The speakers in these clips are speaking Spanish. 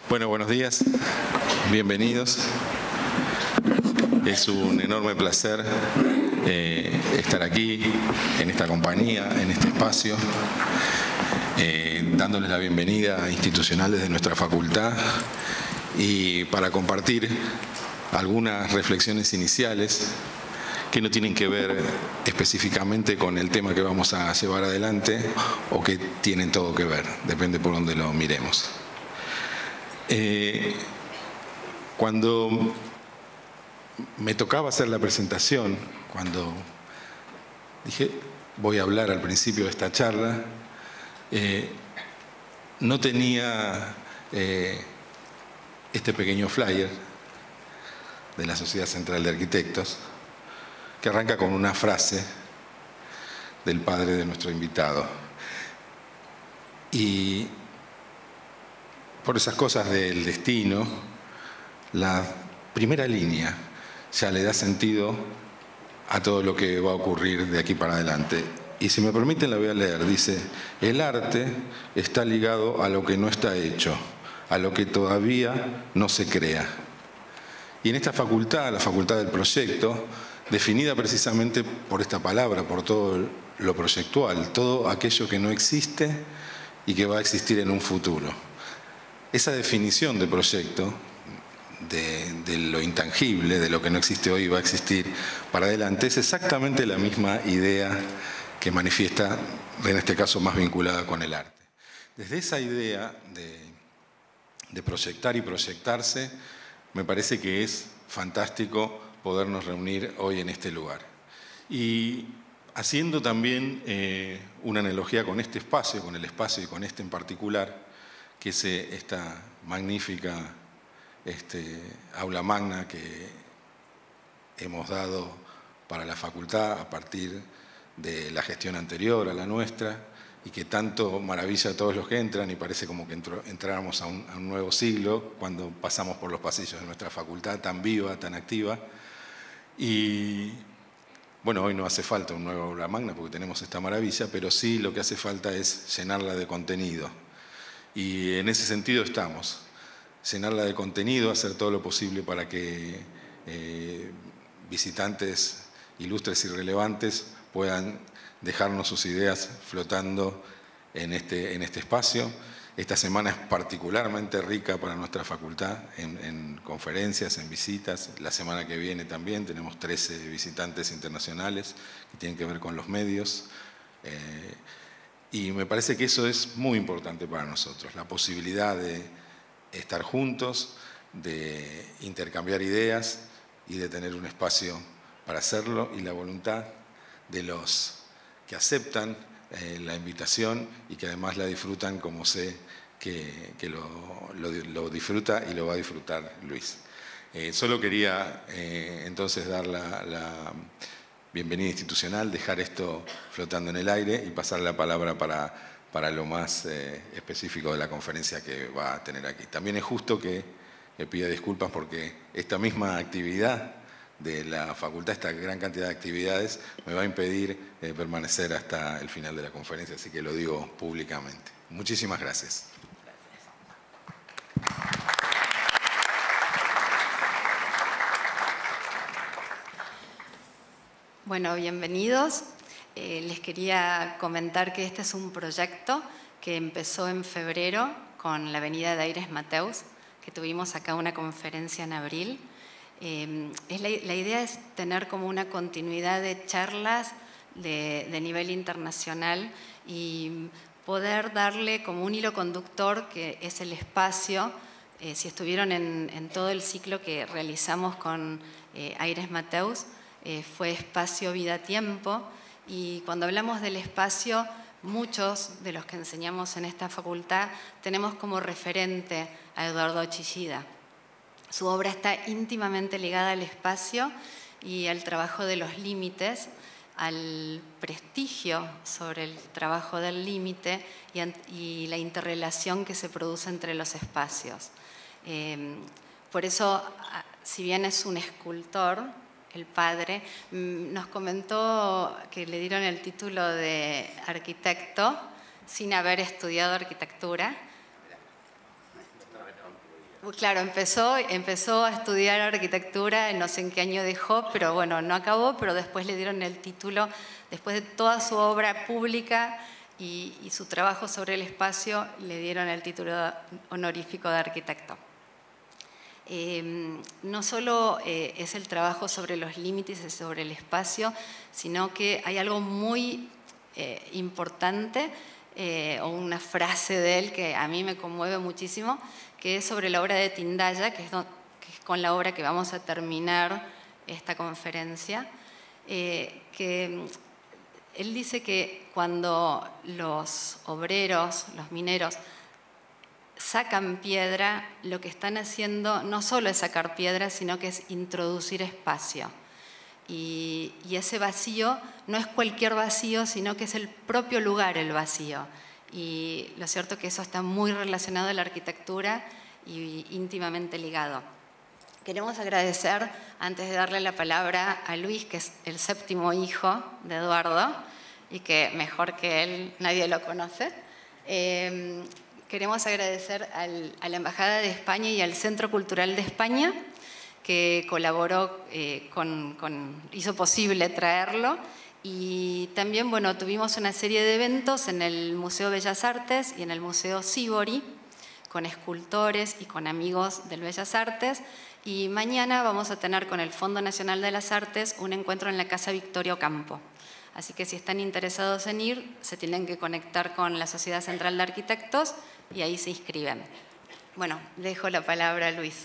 Bueno, buenos días, bienvenidos. Es un enorme placer estar aquí, en esta compañía, en este espacio, dándoles la bienvenida a institucionales de nuestra facultad y para compartir algunas reflexiones iniciales que no tienen que ver específicamente con el tema que vamos a llevar adelante o que tienen todo que ver, depende por donde lo miremos. Cuando me tocaba hacer la presentación, cuando dije voy a hablar al principio de esta charla, no tenía este pequeño flyer de la Sociedad Central de Arquitectos que arranca con una frase del padre de nuestro invitado. Y por esas cosas del destino, la primera línea ya le da sentido a todo lo que va a ocurrir de aquí para adelante. Y si me permiten la voy a leer. Dice: el arte está ligado a lo que no está hecho, a lo que todavía no se crea. Y en esta facultad, la facultad del proyecto, definida precisamente por esta palabra, por todo lo proyectual, todo aquello que no existe y que va a existir en un futuro. Esa definición de proyecto, de lo intangible, de lo que no existe hoy y va a existir para adelante, es exactamente la misma idea que manifiesta, en este caso más vinculada con el arte. Desde esa idea de proyectar y proyectarse, me parece que es fantástico podernos reunir hoy en este lugar. Y haciendo también una analogía con este espacio, con el espacio y con este en particular, que es esta magnífica aula magna que hemos dado para la facultad a partir de la gestión anterior a la nuestra y que tanto maravilla a todos los que entran y parece como que entráramos a un nuevo siglo cuando pasamos por los pasillos de nuestra facultad tan viva, tan activa. Y bueno, hoy no hace falta un nuevo aula magna porque tenemos esta maravilla, pero sí lo que hace falta es llenarla de contenido. Y en ese sentido estamos, llenarla de contenido, hacer todo lo posible para que visitantes ilustres y relevantes puedan dejarnos sus ideas flotando en este espacio. Esta semana es particularmente rica para nuestra facultad en conferencias, en visitas. La semana que viene también tenemos 13 visitantes internacionales que tienen que ver con los medios. Y me parece que eso es muy importante para nosotros, la posibilidad de estar juntos, de intercambiar ideas y de tener un espacio para hacerlo y la voluntad de los que aceptan la invitación y que además la disfrutan como sé que lo disfruta y lo va a disfrutar Luis. Solo quería entonces dar la bienvenida institucional, dejar esto flotando en el aire y pasar la palabra para lo más específico de la conferencia que va a tener aquí. También es justo que le pida disculpas porque esta misma actividad de la facultad, esta gran cantidad de actividades, me va a impedir permanecer hasta el final de la conferencia, así que lo digo públicamente. Muchísimas gracias. Bueno, bienvenidos. Les quería comentar que este es un proyecto que empezó en febrero con la Avenida de Aires Mateus, que tuvimos acá una conferencia en abril. La idea es tener como una continuidad de charlas de nivel internacional y poder darle como un hilo conductor que es el espacio. Si estuvieron en todo el ciclo que realizamos con Aires Mateus, fue espacio, vida, tiempo, y cuando hablamos del espacio, muchos de los que enseñamos en esta facultad tenemos como referente a Eduardo Chillida. Su obra está íntimamente ligada al espacio y al trabajo de los límites, al prestigio sobre el trabajo del límite y la interrelación que se produce entre los espacios. Por eso, si bien es un escultor, el padre, nos comentó que le dieron el título de arquitecto sin haber estudiado arquitectura. Claro, empezó a estudiar arquitectura, no sé en qué año dejó, pero bueno, no acabó, pero después le dieron el título, después de toda su obra pública y su trabajo sobre el espacio, le dieron el título honorífico de arquitecto. No solo es el trabajo sobre los límites y sobre el espacio, sino que hay algo muy importante, o una frase de él que a mí me conmueve muchísimo, que es sobre la obra de Tindaya, que es con la obra que vamos a terminar esta conferencia, que él dice que cuando los obreros, los mineros, sacan piedra, lo que están haciendo no solo es sacar piedra, sino que es introducir espacio. Y ese vacío no es cualquier vacío, sino que es el propio lugar el vacío. Y lo cierto es que eso está muy relacionado a la arquitectura y íntimamente ligado. Queremos agradecer, antes de darle la palabra a Luis, que es el 7º hijo de Eduardo, y que mejor que él nadie lo conoce. Queremos agradecer a la Embajada de España y al Centro Cultural de España, que colaboró, hizo posible traerlo. Y también, bueno, tuvimos una serie de eventos en el Museo Bellas Artes y en el Museo Sívori, con escultores y con amigos del Bellas Artes. Y mañana vamos a tener con el Fondo Nacional de las Artes un encuentro en la Casa Victoria Ocampo. Así que si están interesados en ir, se tienen que conectar con la Sociedad Central de Arquitectos y ahí se inscriben. Bueno, dejo la palabra a Luis.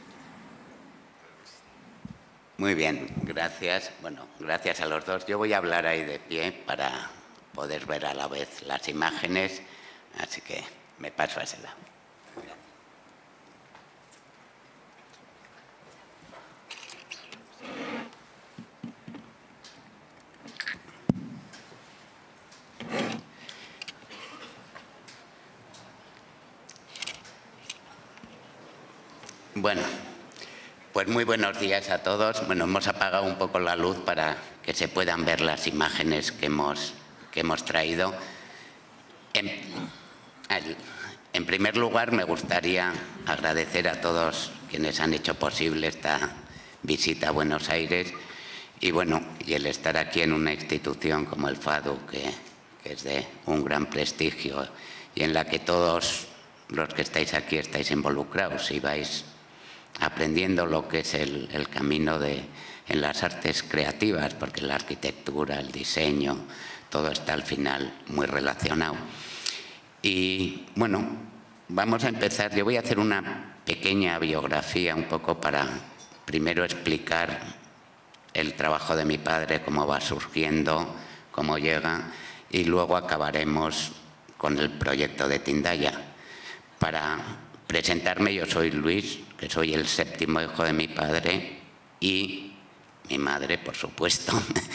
Muy bien, gracias. Bueno, gracias a los dos. Yo voy a hablar ahí de pie para poder ver a la vez las imágenes, así que me paso a ese lado. Bueno, pues muy buenos días a todos. Bueno, hemos apagado un poco la luz para que se puedan ver las imágenes que hemos traído. En primer lugar, me gustaría agradecer a todos quienes han hecho posible esta visita a Buenos Aires y, bueno, y el estar aquí en una institución como el FADU, que es de un gran prestigio y en la que todos los que estáis aquí estáis involucrados y vais aprendiendo lo que es el camino en las artes creativas, porque la arquitectura, el diseño, todo está al final muy relacionado. Y bueno, vamos a empezar. Yo voy a hacer una pequeña biografía un poco para primero explicar el trabajo de mi padre, cómo va surgiendo, cómo llega, y luego acabaremos con el proyecto de Tindaya. Para presentarme, yo soy Luis, que soy el 7º hijo de mi padre y mi madre, por supuesto.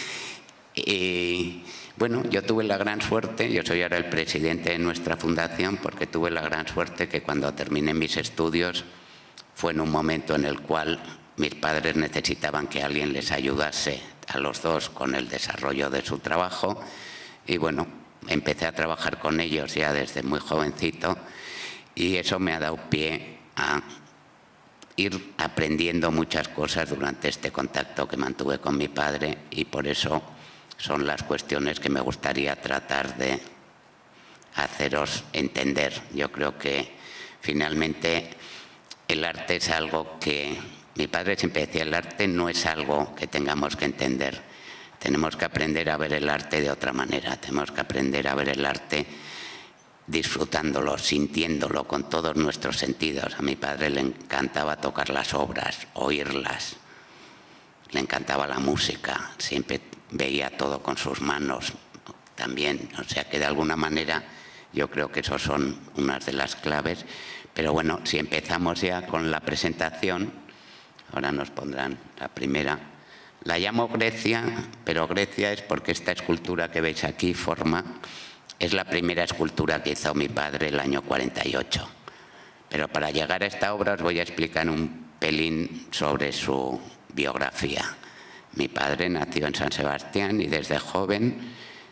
Y bueno, yo tuve la gran suerte, yo soy ahora el presidente de nuestra fundación, porque tuve la gran suerte que cuando terminé mis estudios fue en un momento en el cual mis padres necesitaban que alguien les ayudase a los dos con el desarrollo de su trabajo. Y bueno, empecé a trabajar con ellos ya desde muy jovencito y eso me ha dado pie a ir aprendiendo muchas cosas durante este contacto que mantuve con mi padre y por eso son las cuestiones que me gustaría tratar de haceros entender. Yo creo que finalmente el arte es algo que, mi padre siempre decía, el arte no es algo que tengamos que entender. Tenemos que aprender a ver el arte de otra manera, tenemos que aprender a ver el arte disfrutándolo, sintiéndolo con todos nuestros sentidos. A mi padre le encantaba tocar las obras, oírlas, le encantaba la música, siempre veía todo con sus manos también, o sea que de alguna manera yo creo que esos son unas de las claves. Pero bueno, si empezamos ya con la presentación, ahora nos pondrán la primera. La llamo Grecia, pero Grecia es porque esta escultura que veis aquí es la primera escultura que hizo mi padre el año 48. Pero para llegar a esta obra os voy a explicar un pelín sobre su biografía. Mi padre nació en San Sebastián y desde joven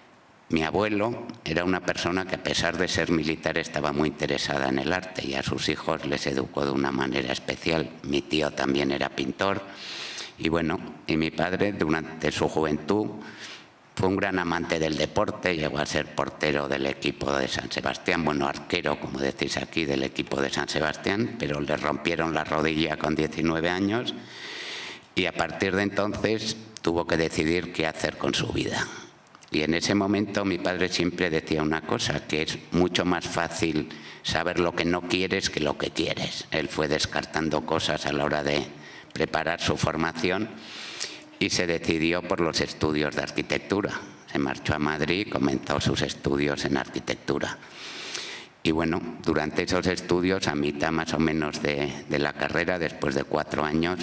Mi abuelo era una persona que, a pesar de ser militar, estaba muy interesada en el arte y a sus hijos les educó de una manera especial. Mi tío también era pintor y mi padre durante su juventud fue un gran amante del deporte, llegó a ser portero del equipo de San Sebastián, arquero, como decís aquí, del equipo de San Sebastián, pero le rompieron la rodilla con 19 años y a partir de entonces tuvo que decidir qué hacer con su vida. Y en ese momento mi padre siempre decía una cosa, que es mucho más fácil saber lo que no quieres que lo que quieres. Él fue descartando cosas a la hora de preparar su formación y se decidió por los estudios de arquitectura. Se marchó a Madrid y comenzó sus estudios en arquitectura. Y durante esos estudios, a mitad más o menos de la carrera, después de 4 años,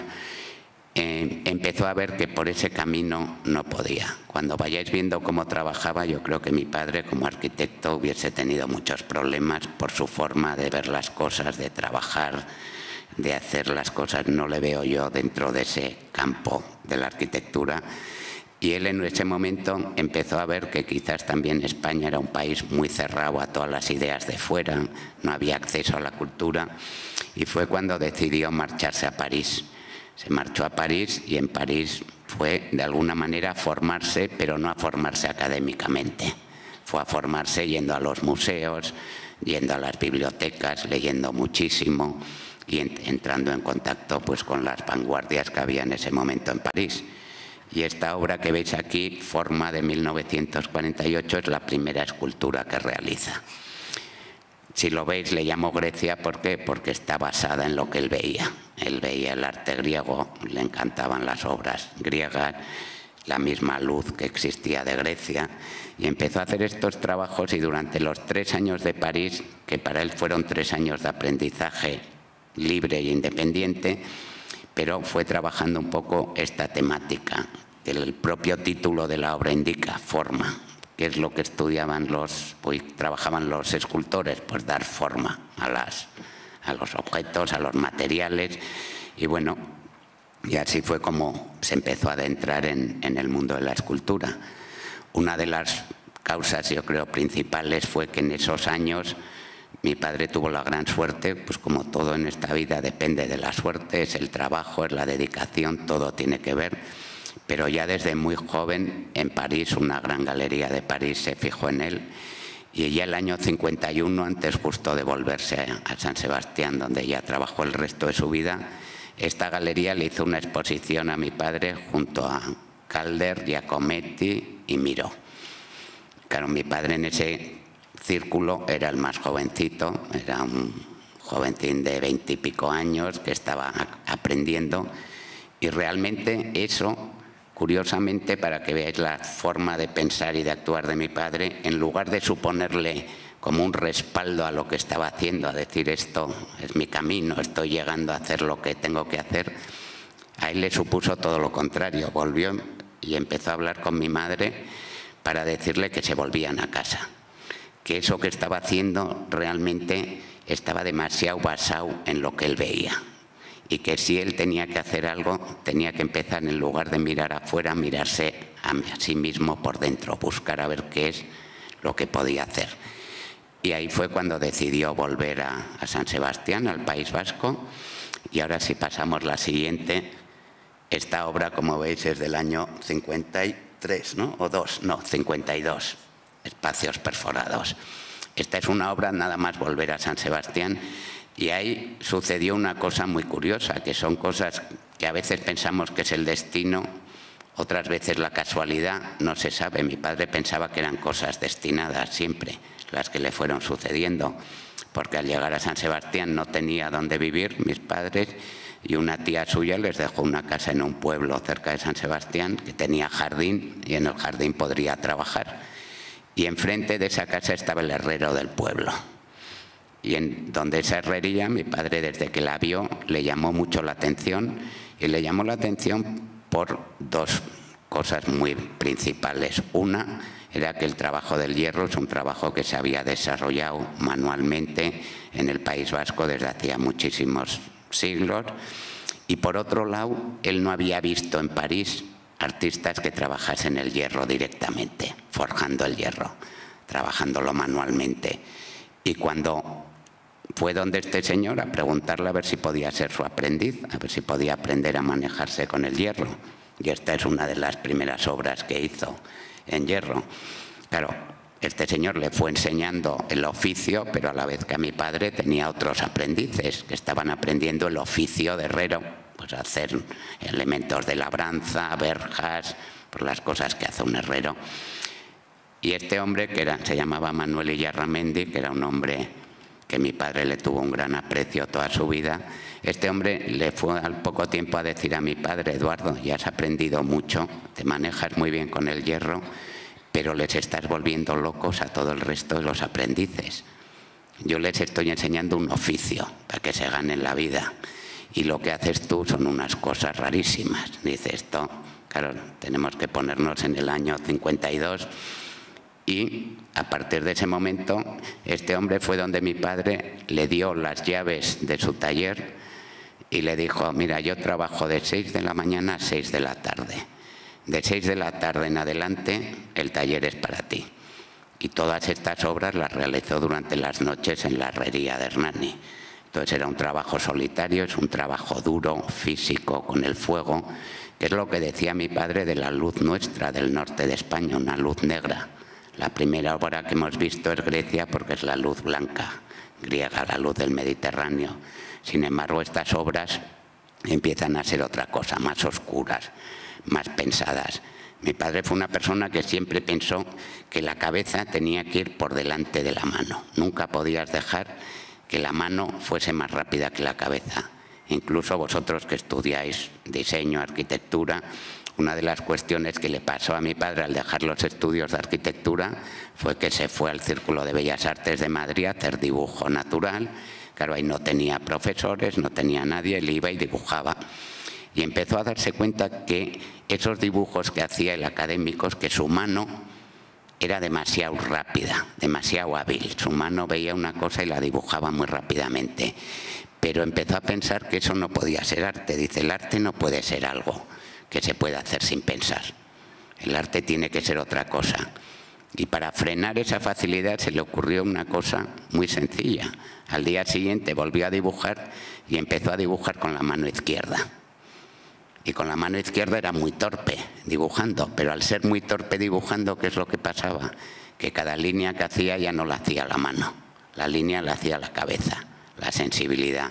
empezó a ver que por ese camino no podía. Cuando vayáis viendo cómo trabajaba, yo creo que mi padre como arquitecto hubiese tenido muchos problemas por su forma de ver las cosas, de trabajar, de hacer las cosas. No le veo yo dentro de ese campo de la arquitectura. Y él en ese momento empezó a ver que quizás también España era un país muy cerrado a todas las ideas de fuera, no había acceso a la cultura, y fue cuando decidió marcharse a París. Se marchó a París y en París fue de alguna manera a formarse, pero no a formarse académicamente. Fue a formarse yendo a los museos, yendo a las bibliotecas, leyendo muchísimo y entrando en contacto con las vanguardias que había en ese momento en París. Y esta obra que veis aquí, Forma, de 1948, es la primera escultura que realiza. Si lo veis, le llamo Grecia, ¿por qué? Porque está basada en lo que él veía. Él veía el arte griego, le encantaban las obras griegas, la misma luz que existía de Grecia, y empezó a hacer estos trabajos y durante los 3 años de París, que para él fueron 3 años de aprendizaje libre e independiente, pero fue trabajando un poco esta temática. El propio título de la obra indica, forma. ¿Qué es lo que estudiaban trabajaban los escultores? Pues dar forma a los objetos, a los materiales. Y así fue como se empezó a adentrar en el mundo de la escultura. Una de las causas, yo creo, principales fue que en esos años mi padre tuvo la gran suerte, pues como todo en esta vida depende de la suerte, es el trabajo, es la dedicación, todo tiene que ver. Pero ya desde muy joven, en París, una gran galería de París se fijó en él, y ya el año 51, antes justo de volverse a San Sebastián, donde ya trabajó el resto de su vida, esta galería le hizo una exposición a mi padre junto a Calder, Giacometti y Miró. Claro, mi padre en ese círculo era el más jovencito, era un jovencín de 20 y pico años que estaba aprendiendo, y realmente eso, curiosamente, para que veáis la forma de pensar y de actuar de mi padre, en lugar de suponerle como un respaldo a lo que estaba haciendo, a decir esto es mi camino, estoy llegando a hacer lo que tengo que hacer, a él le supuso todo lo contrario. Volvió y empezó a hablar con mi madre para decirle que se volvían a casa, que eso que estaba haciendo realmente estaba demasiado basado en lo que él veía, y que si él tenía que hacer algo, tenía que empezar, en lugar de mirar afuera, mirarse a sí mismo por dentro, buscar a ver qué es lo que podía hacer. Y ahí fue cuando decidió volver a San Sebastián, al País Vasco. Y ahora si pasamos la siguiente, esta obra, como veis, es del año 53, ¿no? O 2, no, 52, Espacios perforados. Esta es una obra, nada más volver a San Sebastián, y ahí sucedió una cosa muy curiosa, que son cosas que a veces pensamos que es el destino, otras veces la casualidad, no se sabe. Mi padre pensaba que eran cosas destinadas siempre, las que le fueron sucediendo, porque al llegar a San Sebastián no tenía dónde vivir mis padres, y una tía suya les dejó una casa en un pueblo cerca de San Sebastián que tenía jardín, y en el jardín podría trabajar. Y enfrente de esa casa estaba el herrero del pueblo. Y en donde esa herrería, mi padre, desde que la vio, le llamó mucho la atención, y le llamó la atención por 2 cosas muy principales. Una era que el trabajo del hierro es un trabajo que se había desarrollado manualmente en el País Vasco desde hacía muchísimos siglos, y por otro lado, él no había visto en París artistas que trabajasen el hierro directamente, forjando el hierro, trabajándolo manualmente. Y cuando fue donde este señor a preguntarle a ver si podía ser su aprendiz, a ver si podía aprender a manejarse con el hierro. Y esta es una de las primeras obras que hizo en hierro. Claro, este señor le fue enseñando el oficio, pero a la vez que a mi padre tenía otros aprendices que estaban aprendiendo el oficio de herrero, pues hacer elementos de labranza, verjas, por las cosas que hace un herrero. Y este hombre, que se llamaba Manuel Illarramendi, que era un hombre que mi padre le tuvo un gran aprecio toda su vida, este hombre le fue al poco tiempo a decir a mi padre: Eduardo, ya has aprendido mucho, te manejas muy bien con el hierro, pero les estás volviendo locos a todo el resto de los aprendices. Yo les estoy enseñando un oficio para que se ganen la vida, y lo que haces tú son unas cosas rarísimas. Dice esto, claro, tenemos que ponernos en el año 52, y a partir de ese momento este hombre fue donde mi padre le dio las llaves de su taller y le dijo: mira, yo trabajo de 6 de la mañana a 6 de la tarde. De 6 de la tarde en adelante el taller es para ti. Y todas estas obras las realizó durante las noches en la herrería de Hernani. Entonces era un trabajo solitario, es un trabajo duro, físico, con el fuego, que es lo que decía mi padre de la luz nuestra del norte de España, una luz negra. La primera obra que hemos visto es Grecia, porque es la luz blanca, griega, la luz del Mediterráneo. Sin embargo, estas obras empiezan a ser otra cosa, más oscuras, más pensadas. Mi padre fue una persona que siempre pensó que la cabeza tenía que ir por delante de la mano. Nunca podías dejar que la mano fuese más rápida que la cabeza. Incluso vosotros que estudiáis diseño, arquitectura, una de las cuestiones que le pasó a mi padre al dejar los estudios de arquitectura fue que se fue al Círculo de Bellas Artes de Madrid a hacer dibujo natural. Claro, ahí no tenía profesores, no tenía nadie, él iba y dibujaba. Y empezó a darse cuenta que esos dibujos que hacía el académico, que su mano era demasiado rápida, demasiado hábil. Su mano veía una cosa y la dibujaba muy rápidamente. Pero empezó a pensar que eso no podía ser arte. Dice: el arte no puede ser algo que se pueda hacer sin pensar. El arte tiene que ser otra cosa. Y para frenar esa facilidad se le ocurrió una cosa muy sencilla. Al día siguiente volvió a dibujar y empezó a dibujar con la mano izquierda. Y con la mano izquierda era muy torpe dibujando, pero al ser muy torpe dibujando, ¿qué es lo que pasaba? Que cada línea que hacía ya no la hacía la mano, la línea la hacía la cabeza, la sensibilidad.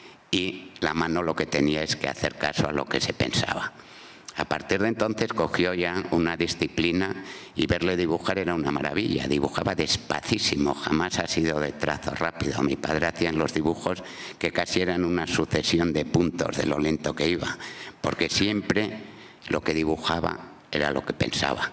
Y la mano lo que tenía es que hacer caso a lo que se pensaba. A partir de entonces cogió ya una disciplina y verle dibujar era una maravilla. Dibujaba despacísimo, jamás ha sido de trazo rápido. Mi padre hacía en los dibujos que casi eran una sucesión de puntos de lo lento que iba, porque siempre lo que dibujaba era lo que pensaba.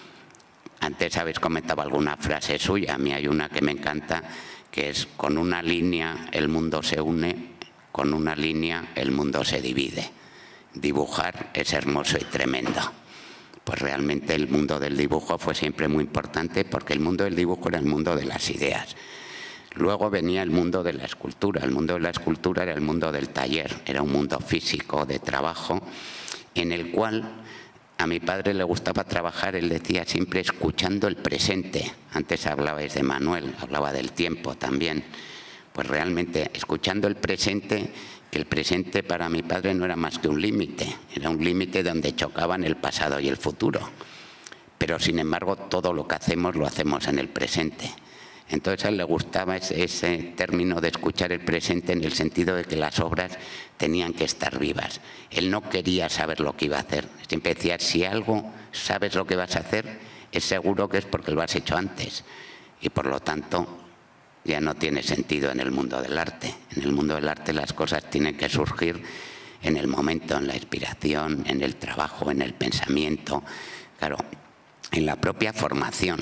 Antes habéis comentado alguna frase suya, a mí hay una que me encanta, que es: con una línea el mundo se une, con una línea el mundo se divide. Dibujar es hermoso y tremendo. Pues realmente el mundo del dibujo fue siempre muy importante, porque el mundo del dibujo era el mundo de las ideas. Luego venía el mundo de la escultura. El mundo de la escultura era el mundo del taller, era un mundo físico, de trabajo, en el cual a mi padre le gustaba trabajar, él decía, siempre escuchando el presente. Antes hablabais de Manuel, hablaba del tiempo también. Pues realmente escuchando el presente, que el presente para mi padre no era más que un límite, era un límite donde chocaban el pasado y el futuro. Pero sin embargo todo lo que hacemos lo hacemos en el presente. Entonces a él le gustaba ese término de escuchar el presente, en el sentido de que las obras tenían que estar vivas. Él no quería saber lo que iba a hacer. Siempre decía: si algo sabes lo que vas a hacer, es seguro que es porque lo has hecho antes. Y por lo tanto ya no tiene sentido en el mundo del arte. En el mundo del arte las cosas tienen que surgir en el momento, en la inspiración, en el trabajo, en el pensamiento. Claro, en la propia formación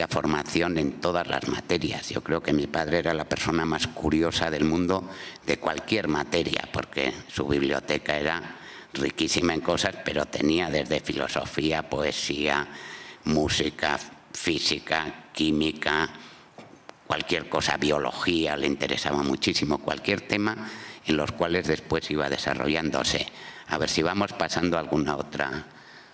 en todas las materias. Yo creo que mi padre era la persona más curiosa del mundo de cualquier materia, porque su biblioteca era riquísima en cosas, pero tenía desde filosofía, poesía, música, física, química, cualquier cosa, biología, le interesaba muchísimo, cualquier tema en los cuales después iba desarrollándose. A ver si vamos pasando a alguna otra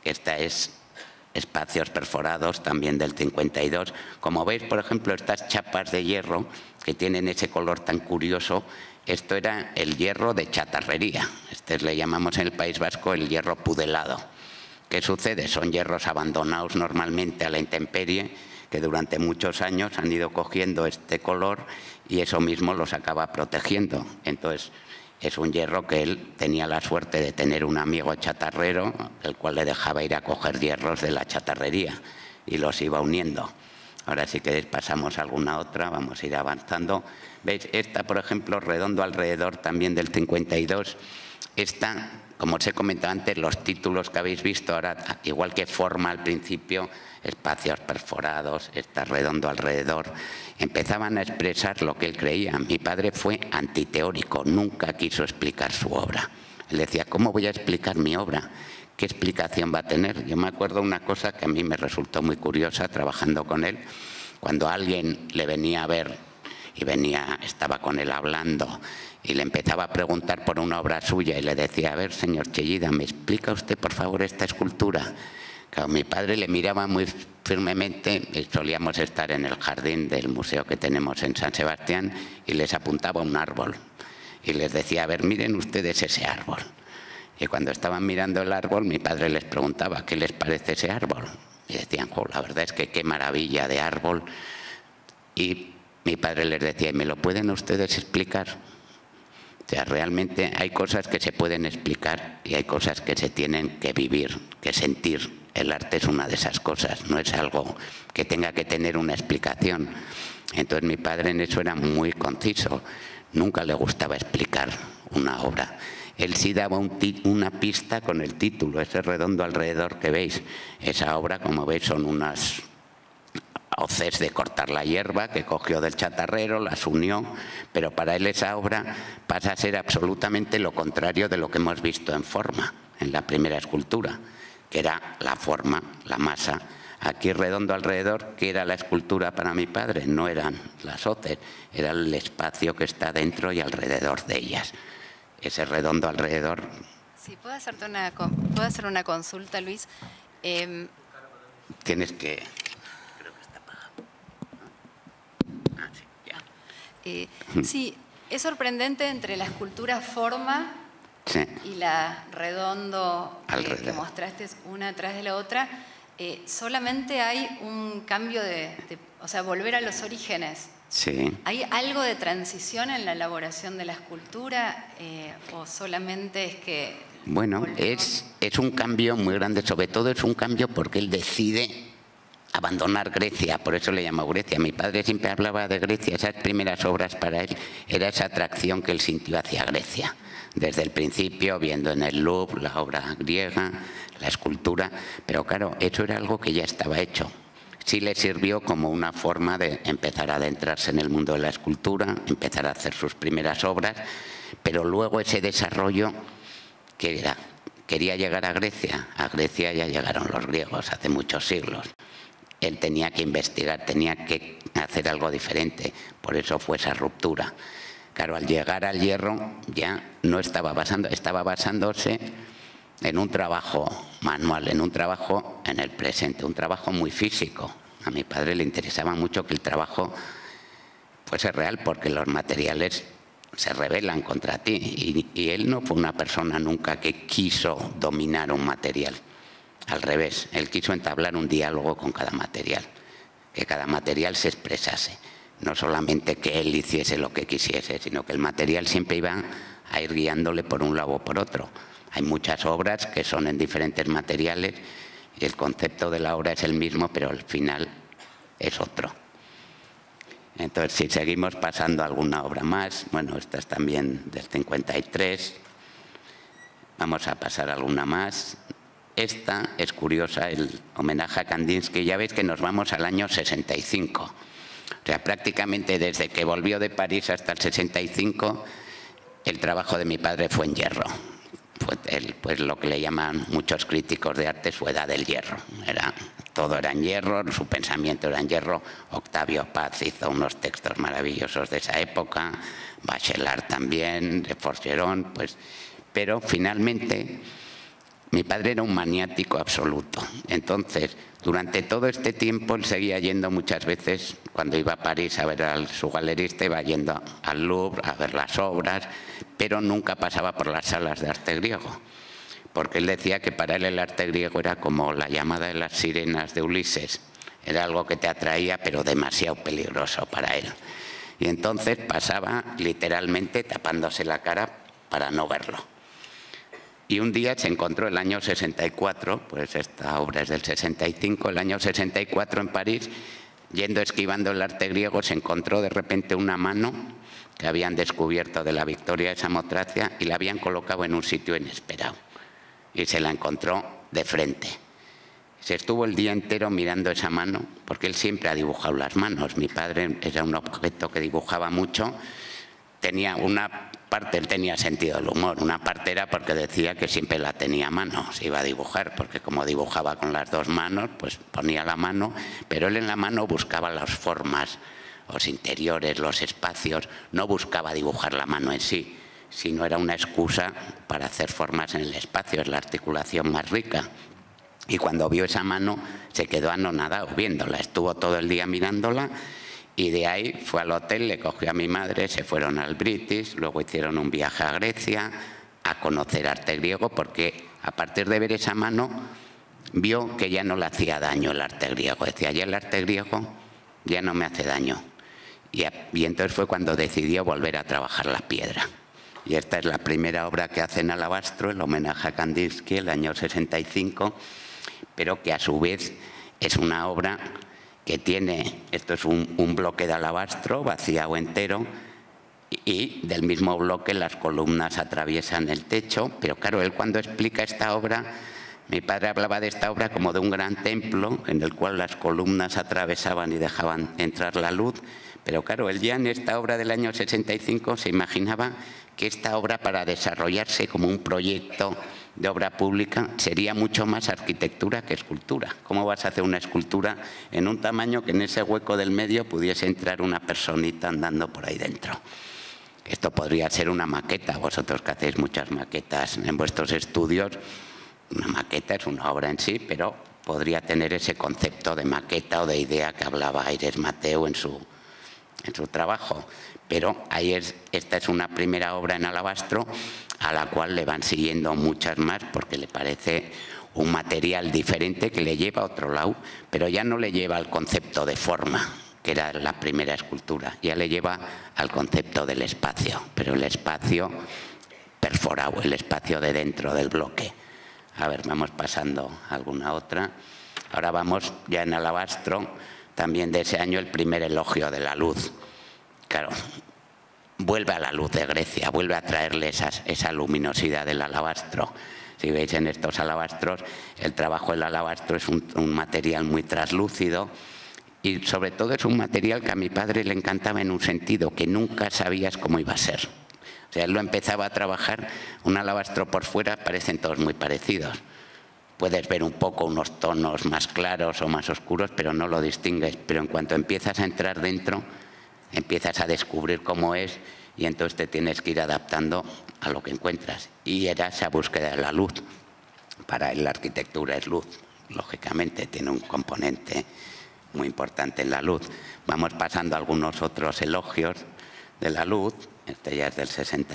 Esta es Espacios perforados, también del 52. Como veis, por ejemplo, estas chapas de hierro que tienen ese color tan curioso, esto era el hierro de chatarrería. Le llamamos en el País Vasco el hierro pudelado. ¿Qué sucede? Son hierros abandonados normalmente a la intemperie, que durante muchos años han ido cogiendo este color y eso mismo los acaba protegiendo. Entonces, es un hierro que él tenía la suerte de tener un amigo chatarrero, el cual le dejaba ir a coger hierros de la chatarrería y los iba uniendo. Ahora, si queréis, pasamos a alguna otra, vamos a ir avanzando. ¿Veis? Esta, por ejemplo, redondo alrededor, también del 52. Esta, como os he comentado antes, los títulos que habéis visto ahora, igual que forma al principio, espacios perforados, esta redondo alrededor, empezaban a expresar lo que él creía. Mi padre fue antiteórico, nunca quiso explicar su obra. Él decía, ¿cómo voy a explicar mi obra? ¿Qué explicación va a tener? Yo me acuerdo una cosa que a mí me resultó muy curiosa trabajando con él. Cuando alguien le venía a ver y estaba con él hablando y le empezaba a preguntar por una obra suya y le decía, a ver, señor Chillida, ¿me explica usted, por favor, esta escultura? Claro, mi padre le miraba muy firmemente, y solíamos estar en el jardín del museo que tenemos en San Sebastián, y les apuntaba un árbol. Y les decía, a ver, miren ustedes ese árbol. Y cuando estaban mirando el árbol, mi padre les preguntaba, ¿qué les parece ese árbol? Y decían, jo, la verdad es que qué maravilla de árbol. Y mi padre les decía, ¿y me lo pueden ustedes explicar? O sea, realmente hay cosas que se pueden explicar y hay cosas que se tienen que vivir, que sentir. El arte es una de esas cosas, no es algo que tenga que tener una explicación. Entonces mi padre en eso era muy conciso, nunca le gustaba explicar una obra. Él sí daba una pista con el título, ese redondo alrededor que veis. Esa obra, como veis, son unas hoces de cortar la hierba que cogió del chatarrero, las unió, pero para él esa obra pasa a ser absolutamente lo contrario de lo que hemos visto en forma, en la primera escultura, que era la forma, la masa. Aquí redondo alrededor, ¿qué era la escultura para mi padre? No eran las hoces, era el espacio que está dentro y alrededor de ellas. Ese redondo alrededor. Sí, ¿puedo hacer una consulta, Luis? Tienes que... Creo que está apagado. Ah, sí, ya. Sí, es sorprendente entre la escultura forma... Sí. Y la redondo que mostraste una atrás de la otra, solamente hay un cambio o sea, volver a los orígenes. Sí. ¿Hay algo de transición en la elaboración de la escultura o solamente es que... Bueno, es un cambio muy grande, sobre todo es un cambio porque él decide abandonar Grecia, por eso le llamó Grecia. Mi padre siempre hablaba de Grecia, esas primeras obras para él era esa atracción que él sintió hacia Grecia. Desde el principio, viendo en el Louvre la obra griega, la escultura, pero claro, eso era algo que ya estaba hecho. Sí le sirvió como una forma de empezar a adentrarse en el mundo de la escultura, empezar a hacer sus primeras obras, pero luego ese desarrollo, ¿qué era? Quería llegar a Grecia ya llegaron los griegos hace muchos siglos. Él tenía que investigar, tenía que hacer algo diferente, por eso fue esa ruptura. Claro, al llegar al hierro ya no estaba basándose en un trabajo manual, en un trabajo en el presente, un trabajo muy físico. A mi padre le interesaba mucho que el trabajo fuese real porque los materiales se rebelan contra ti y él no fue una persona nunca que quiso dominar un material. Al revés, él quiso entablar un diálogo con cada material, que cada material se expresase. No solamente que él hiciese lo que quisiese, sino que el material siempre iba a ir guiándole por un lado o por otro. Hay muchas obras que son en diferentes materiales y el concepto de la obra es el mismo, pero al final es otro. Entonces, si seguimos pasando alguna obra más, bueno, esta es también del 53, vamos a pasar alguna más. Esta es curiosa, el homenaje a Kandinsky, ya veis que nos vamos al año 65. O sea, prácticamente desde que volvió de París hasta el 65, el trabajo de mi padre fue en hierro. Pues lo que le llaman muchos críticos de arte su edad del hierro. Todo era en hierro, su pensamiento era en hierro. Octavio Paz hizo unos textos maravillosos de esa época, Bachelard también, de Forgeron, pues. Pero finalmente, mi padre era un maniático absoluto. Entonces, durante todo este tiempo él seguía yendo muchas veces, cuando iba a París a ver a su galerista, iba yendo al Louvre a ver las obras, pero nunca pasaba por las salas de arte griego, porque él decía que para él el arte griego era como la llamada de las sirenas de Ulises, era algo que te atraía pero demasiado peligroso para él. Y entonces pasaba literalmente tapándose la cara para no verlo. Y un día se encontró el año 64, pues esta obra es del 65, el año 64 en París, esquivando el arte griego, se encontró de repente una mano que habían descubierto de la Victoria de Samotracia y la habían colocado en un sitio inesperado. Y se la encontró de frente. Se estuvo el día entero mirando esa mano, porque él siempre ha dibujado las manos. Mi padre era un objeto que dibujaba mucho. Tenía una parte, él tenía sentido del humor, una parte era porque decía que siempre la tenía a mano, se iba a dibujar, porque como dibujaba con las dos manos, pues ponía la mano, pero él en la mano buscaba las formas, los interiores, los espacios, no buscaba dibujar la mano en sí, sino era una excusa para hacer formas en el espacio, es la articulación más rica. Y cuando vio esa mano se quedó anonadado viéndola, estuvo todo el día mirándola. Y de ahí fue al hotel, le cogió a mi madre, se fueron al British, luego hicieron un viaje a Grecia a conocer arte griego, porque a partir de ver esa mano vio que ya no le hacía daño el arte griego. Decía, ya el arte griego ya no me hace daño. Y entonces fue cuando decidió volver a trabajar la piedra. Y esta es la primera obra que hace en alabastro, el homenaje a Kandinsky, el año 65, pero que a su vez es una obra que tiene, esto es un bloque de alabastro vaciado entero, y del mismo bloque las columnas atraviesan el techo, pero claro, él cuando explica esta obra, mi padre hablaba de esta obra como de un gran templo en el cual las columnas atravesaban y dejaban entrar la luz, pero claro, él ya en esta obra del año 65 se imaginaba que esta obra, para desarrollarse como un proyecto de obra pública, sería mucho más arquitectura que escultura. ¿Cómo vas a hacer una escultura en un tamaño que en ese hueco del medio pudiese entrar una personita andando por ahí dentro? Esto podría ser una maqueta. Vosotros que hacéis muchas maquetas en vuestros estudios, una maqueta es una obra en sí, pero podría tener ese concepto de maqueta o de idea que hablaba Aires Mateu en su trabajo. Pero esta es una primera obra en alabastro a la cual le van siguiendo muchas más porque le parece un material diferente que le lleva a otro lado, pero ya no le lleva al concepto de forma, que era la primera escultura, ya le lleva al concepto del espacio, pero el espacio perforado, el espacio de dentro del bloque. A ver, vamos pasando a alguna otra. Ahora vamos ya en alabastro, también de ese año, el primer elogio de la luz. Claro, vuelve a la luz de Grecia, vuelve a traerle esa luminosidad del alabastro. Si veis en estos alabastros, el trabajo del alabastro es un material muy traslúcido y sobre todo es un material que a mi padre le encantaba en un sentido, que nunca sabías cómo iba a ser. O sea, él lo empezaba a trabajar, un alabastro por fuera parecen todos muy parecidos. Puedes ver un poco unos tonos más claros o más oscuros, pero no lo distingues. Pero en cuanto empiezas a entrar dentro, empiezas a descubrir cómo es y entonces te tienes que ir adaptando a lo que encuentras. Y era esa búsqueda de la luz. Para él la arquitectura es luz, lógicamente, tiene un componente muy importante en la luz. Vamos pasando a algunos otros elogios de la luz. Este ya es del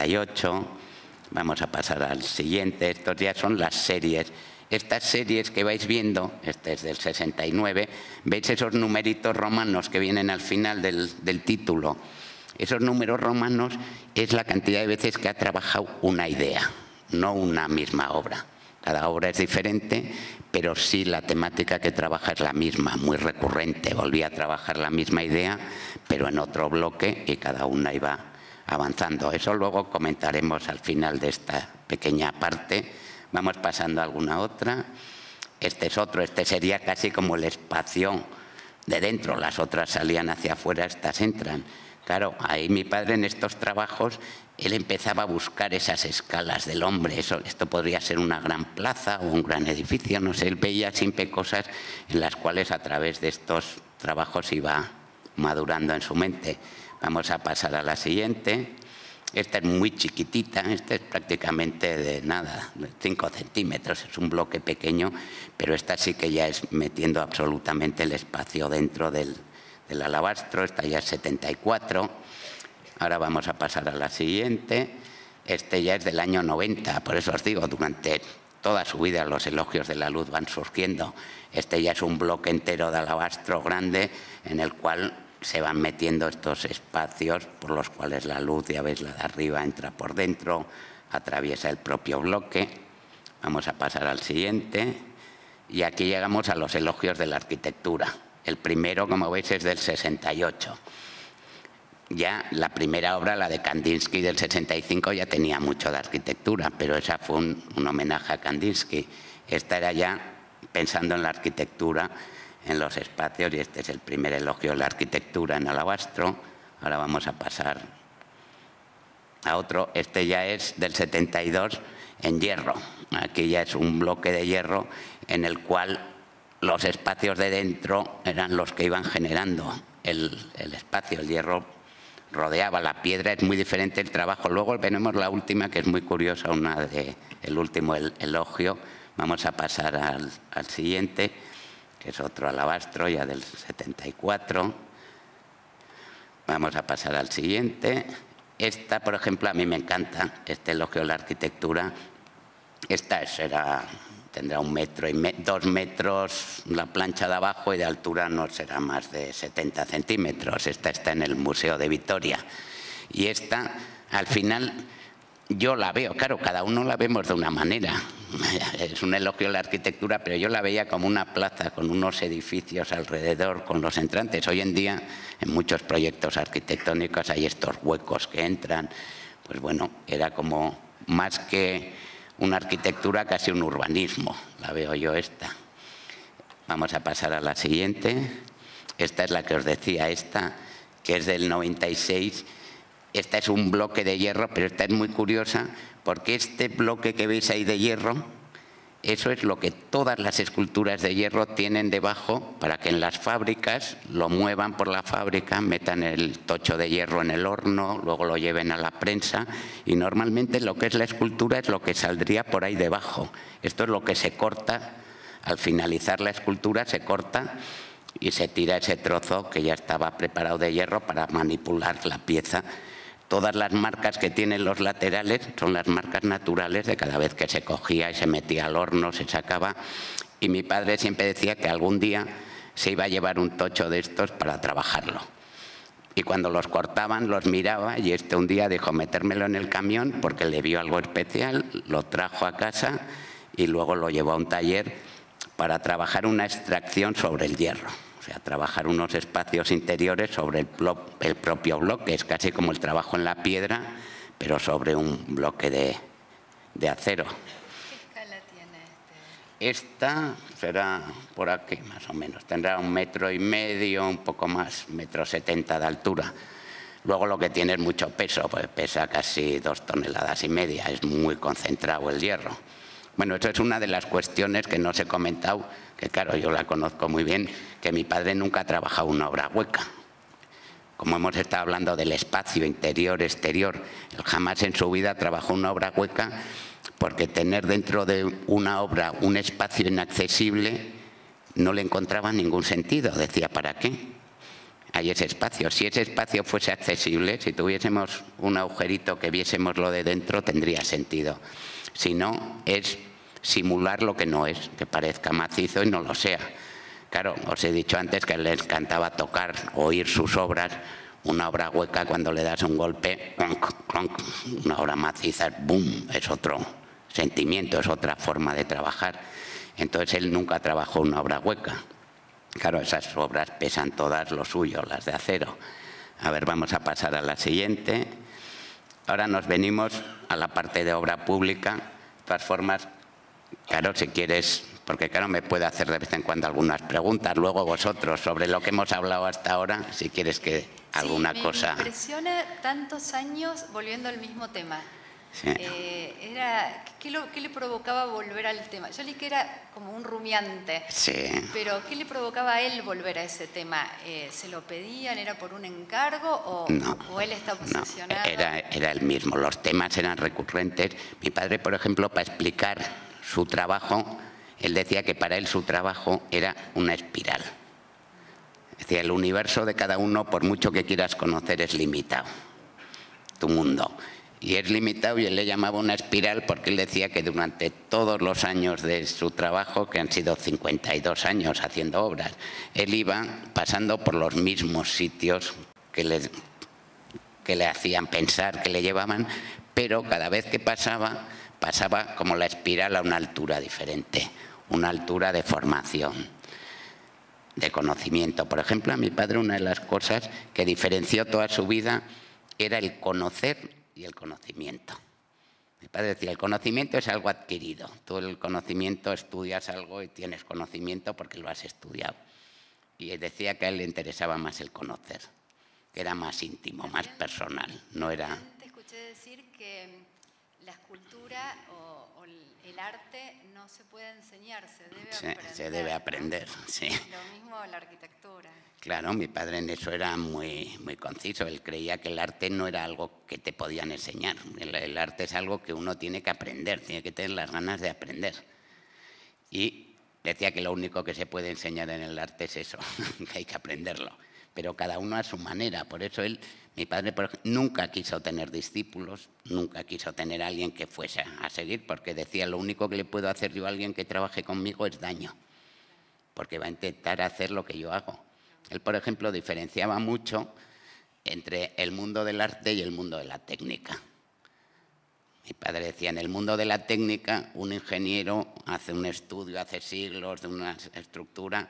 68. Vamos a pasar al siguiente. Estos ya son las series. Estas series que vais viendo, este es del 69, veis esos numeritos romanos que vienen al final del título. Esos números romanos es la cantidad de veces que ha trabajado una idea, no una misma obra. Cada obra es diferente, pero sí la temática que trabaja es la misma, muy recurrente. Volvía a trabajar la misma idea, pero en otro bloque y cada una iba avanzando. Eso luego comentaremos al final de esta pequeña parte. Vamos pasando a alguna otra. Este es otro, este sería casi como el espacio de dentro. Las otras salían hacia afuera, estas entran. Claro, ahí mi padre en estos trabajos, él empezaba a buscar esas escalas del hombre. Esto podría ser una gran plaza o un gran edificio, no sé. Él veía siempre cosas en las cuales a través de estos trabajos iba madurando en su mente. Vamos a pasar a la siguiente. Esta es muy chiquitita, esta es prácticamente de nada, 5 centímetros, es un bloque pequeño, pero esta sí que ya es metiendo absolutamente el espacio dentro del alabastro. Esta ya es 74. Ahora vamos a pasar a la siguiente. Este ya es del año 90, por eso os digo, durante toda su vida los elogios de la luz van surgiendo. Este ya es un bloque entero de alabastro grande en el cual se van metiendo estos espacios por los cuales la luz, ya veis, la de arriba entra por dentro, atraviesa el propio bloque. Vamos a pasar al siguiente. Y aquí llegamos a los elogios de la arquitectura. El primero, como veis, es del 68. Ya la primera obra, la de Kandinsky del 65, ya tenía mucho de arquitectura, pero esa fue un homenaje a Kandinsky. Esta era ya pensando en la arquitectura, en los espacios, y este es el primer elogio de la arquitectura en alabastro. Ahora vamos a pasar a otro. Este ya es del 72 en hierro. Aquí ya es un bloque de hierro en el cual los espacios de dentro eran los que iban generando el espacio. El hierro rodeaba la piedra, es muy diferente el trabajo. Luego tenemos la última, que es muy curiosa, el último elogio. Vamos a pasar al siguiente, que es otro alabastro ya del 74. Vamos a pasar al siguiente. Esta, por ejemplo, a mí me encanta, este elogio de la arquitectura. Esta tendrá 1 metro y 2 metros la plancha de abajo, y de altura no será más de 70 centímetros. Esta está en el Museo de Vitoria. Y esta, al final, yo la veo, claro, cada uno la vemos de una manera. Es un elogio de la arquitectura, pero yo la veía como una plaza con unos edificios alrededor, con los entrantes. Hoy en día, en muchos proyectos arquitectónicos hay estos huecos que entran. Pues bueno, era como más que una arquitectura, casi un urbanismo. La veo yo esta. Vamos a pasar a la siguiente. Esta es la que os decía, esta, que es del 96. Esta es un bloque de hierro, pero esta es muy curiosa porque este bloque que veis ahí de hierro, eso es lo que todas las esculturas de hierro tienen debajo para que en las fábricas lo muevan por la fábrica, metan el tocho de hierro en el horno, luego lo lleven a la prensa, y normalmente lo que es la escultura es lo que saldría por ahí debajo. Esto es lo que se corta, al finalizar la escultura se corta y se tira ese trozo que ya estaba preparado de hierro para manipular la pieza. Todas las marcas que tienen los laterales son las marcas naturales de cada vez que se cogía y se metía al horno, se sacaba. Y mi padre siempre decía que algún día se iba a llevar un tocho de estos para trabajarlo. Y cuando los cortaban, los miraba, y un día dijo metérmelo en el camión porque le vio algo especial, lo trajo a casa y luego lo llevó a un taller para trabajar una extracción sobre el hierro. O sea, trabajar unos espacios interiores sobre el propio bloque. Es casi como el trabajo en la piedra, pero sobre un bloque de acero. ¿Qué escala tiene este? Esta será por aquí, más o menos. Tendrá 1,5 metros, un poco más, 1,70 m de altura. Luego lo que tiene es mucho peso, pues pesa casi 2,5 toneladas. Es muy concentrado el hierro. Bueno, eso es una de las cuestiones que no os he comentado, que claro, yo la conozco muy bien, que mi padre nunca ha trabajado una obra hueca. Como hemos estado hablando del espacio interior, exterior, él jamás en su vida trabajó una obra hueca, porque tener dentro de una obra un espacio inaccesible no le encontraba ningún sentido. Decía, ¿para qué hay ese espacio? Si ese espacio fuese accesible, si tuviésemos un agujerito que viésemos lo de dentro, tendría sentido. Si no, es simular lo que no es, que parezca macizo y no lo sea. Claro, os he dicho antes que le encantaba tocar, oír sus obras. Una obra hueca, cuando le das un golpe, clonk, clonk. Una obra maciza, boom, es otro sentimiento, es otra forma de trabajar. Entonces él nunca trabajó una obra hueca. Claro, esas obras pesan todas lo suyo, las de acero. A ver, vamos a pasar a la siguiente. Ahora nos venimos a la parte de obra pública. De todas formas, claro, si quieres, porque claro, me puede hacer de vez en cuando algunas preguntas, luego vosotros, sobre lo que hemos hablado hasta ahora, si quieres que alguna cosa... Me impresiona tantos años volviendo al mismo tema. Sí. ¿Qué le provocaba volver al tema? Yo leí que era como un rumiante, Sí. pero ¿qué le provocaba a él volver a ese tema? ¿Se lo pedían? ¿Era por un encargo No, o él está obsesionado? No, era el mismo, los temas eran recurrentes. Mi padre, por ejemplo, para explicar su trabajo, él decía que para él su trabajo era una espiral. Decía, el universo de cada uno, por mucho que quieras conocer, es limitado, tu mundo. Y es limitado, y él le llamaba una espiral porque él decía que durante todos los años de su trabajo, que han sido 52 años haciendo obras, él iba pasando por los mismos sitios que le hacían pensar, que le llevaban, pero cada vez que pasaba como la espiral a una altura diferente, una altura de formación, de conocimiento. Por ejemplo, a mi padre una de las cosas que diferenció toda su vida era el conocer y el conocimiento. Mi padre decía, el conocimiento es algo adquirido. Tú el conocimiento estudias algo y tienes conocimiento porque lo has estudiado. Y decía que a él le interesaba más el conocer, que era más íntimo, más personal. No era... Te escuché decir que la escultura o el arte no se puede enseñar, se debe aprender. Se debe aprender, ¿no? Sí. Lo mismo la arquitectura. Claro, mi padre en eso era muy, muy conciso. Él creía que el arte no era algo que te podían enseñar. El arte es algo que uno tiene que aprender, tiene que tener las ganas de aprender. Y decía que lo único que se puede enseñar en el arte es eso, que hay que aprenderlo. Pero cada uno a su manera. Por eso mi padre, por ejemplo, nunca quiso tener discípulos, nunca quiso tener a alguien que fuese a seguir, porque decía, lo único que le puedo hacer yo a alguien que trabaje conmigo es daño, porque va a intentar hacer lo que yo hago. Él, por ejemplo, diferenciaba mucho entre el mundo del arte y el mundo de la técnica. Mi padre decía, en el mundo de la técnica, un ingeniero hace un estudio hace siglos de una estructura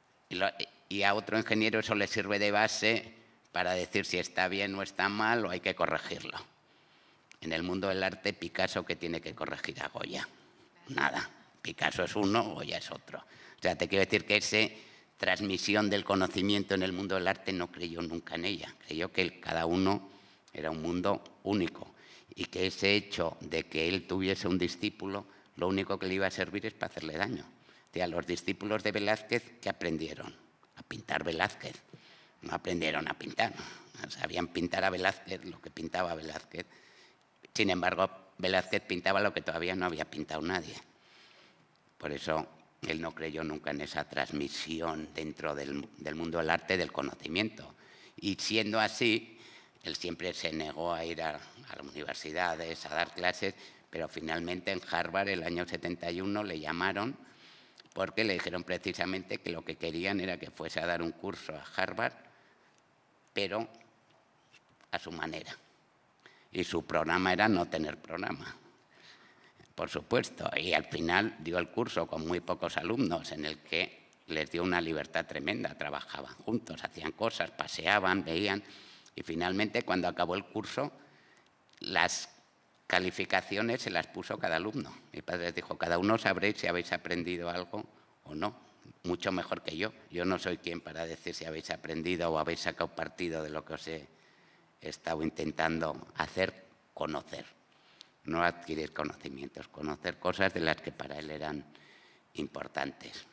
y a otro ingeniero eso le sirve de base para decir si está bien o está mal o hay que corregirlo. En el mundo del arte, Picasso, ¿qué tiene que corregir a Goya? Nada. Picasso es uno, Goya es otro. O sea, te quiero decir que esa transmisión del conocimiento en el mundo del arte no creyó nunca en ella. Creyó que cada uno era un mundo único y que ese hecho de que él tuviese un discípulo, lo único que le iba a servir es para hacerle daño. O sea, los discípulos de Velázquez, ¿qué aprendieron? A pintar Velázquez. No aprendieron a pintar. Sabían pintar a Velázquez, lo que pintaba Velázquez. Sin embargo, Velázquez pintaba lo que todavía no había pintado nadie. Por eso él no creyó nunca en esa transmisión dentro del mundo del arte, del conocimiento. Y siendo así, él siempre se negó a ir a las universidades, a dar clases, pero finalmente en Harvard, el año 71, le llamaron porque le dijeron precisamente que lo que querían era que fuese a dar un curso a Harvard, pero a su manera. Y su programa era no tener programa, por supuesto. Y al final dio el curso con muy pocos alumnos, en el que les dio una libertad tremenda. Trabajaban juntos, hacían cosas, paseaban, veían. Y finalmente, cuando acabó el curso, las calificaciones se las puso cada alumno. Mi padre les dijo, cada uno sabréis si habéis aprendido algo o no, mucho mejor que yo. Yo no soy quien para decir si habéis aprendido o habéis sacado partido de lo que os he estado intentando hacer conocer. No adquirir conocimientos, conocer cosas de las que para él eran importantes.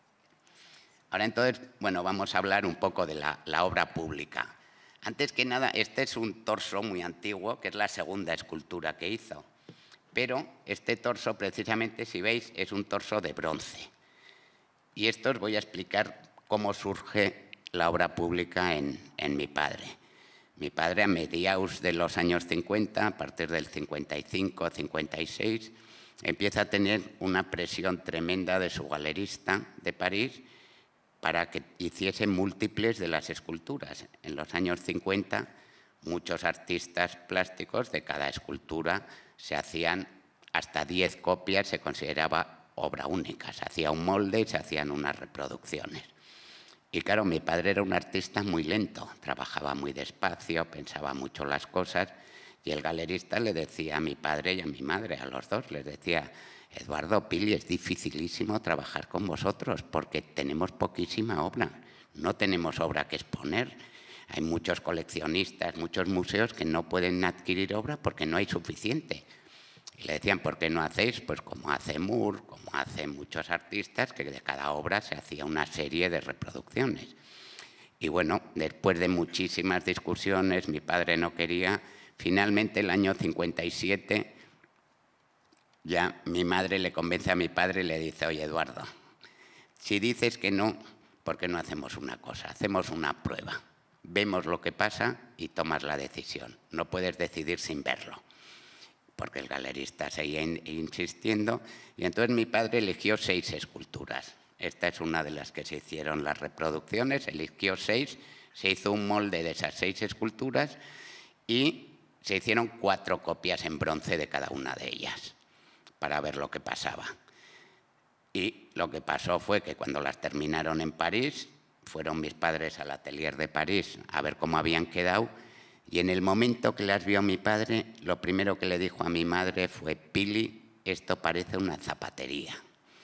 Ahora entonces, bueno, vamos a hablar un poco de la obra pública. Antes que nada, este es un torso muy antiguo, que es la segunda escultura que hizo. Pero este torso, precisamente, si veis, es un torso de bronce. Y esto os voy a explicar cómo surge la obra pública en mi padre. Mi padre, a mediados de los años 50, a partir del 55, 56, empieza a tener una presión tremenda de su galerista de París para que hiciese múltiples de las esculturas. En los años 50, muchos artistas plásticos de cada escultura se hacían hasta 10 copias, se consideraba obra única. Se hacía un molde y se hacían unas reproducciones. Y claro, mi padre era un artista muy lento, trabajaba muy despacio, pensaba mucho las cosas, y el galerista le decía a mi padre y a mi madre, a los dos, les decía, Eduardo, Pili, es dificilísimo trabajar con vosotros porque tenemos poquísima obra, no tenemos obra que exponer. Hay muchos coleccionistas, muchos museos que no pueden adquirir obra porque no hay suficiente. Y le decían, ¿por qué no hacéis? Pues como hace Moore, como hacen muchos artistas, que de cada obra se hacía una serie de reproducciones. Y bueno, después de muchísimas discusiones, mi padre no quería. Finalmente, el año 57, ya mi madre le convence a mi padre y le dice, oye, Eduardo, si dices que no, ¿por qué no hacemos una cosa? Hacemos una prueba. Vemos lo que pasa y tomas la decisión. No puedes decidir sin verlo, porque el galerista seguía insistiendo. Y entonces mi padre eligió 6 esculturas. Esta es una de las que se hicieron las reproducciones, eligió 6, se hizo un molde de esas 6 esculturas y se hicieron 4 copias en bronce de cada una de ellas para ver lo que pasaba. Y lo que pasó fue que cuando las terminaron en París, fueron mis padres al atelier de París a ver cómo habían quedado, y en el momento que las vio mi padre, lo primero que le dijo a mi madre fue, Pili, esto parece una zapatería.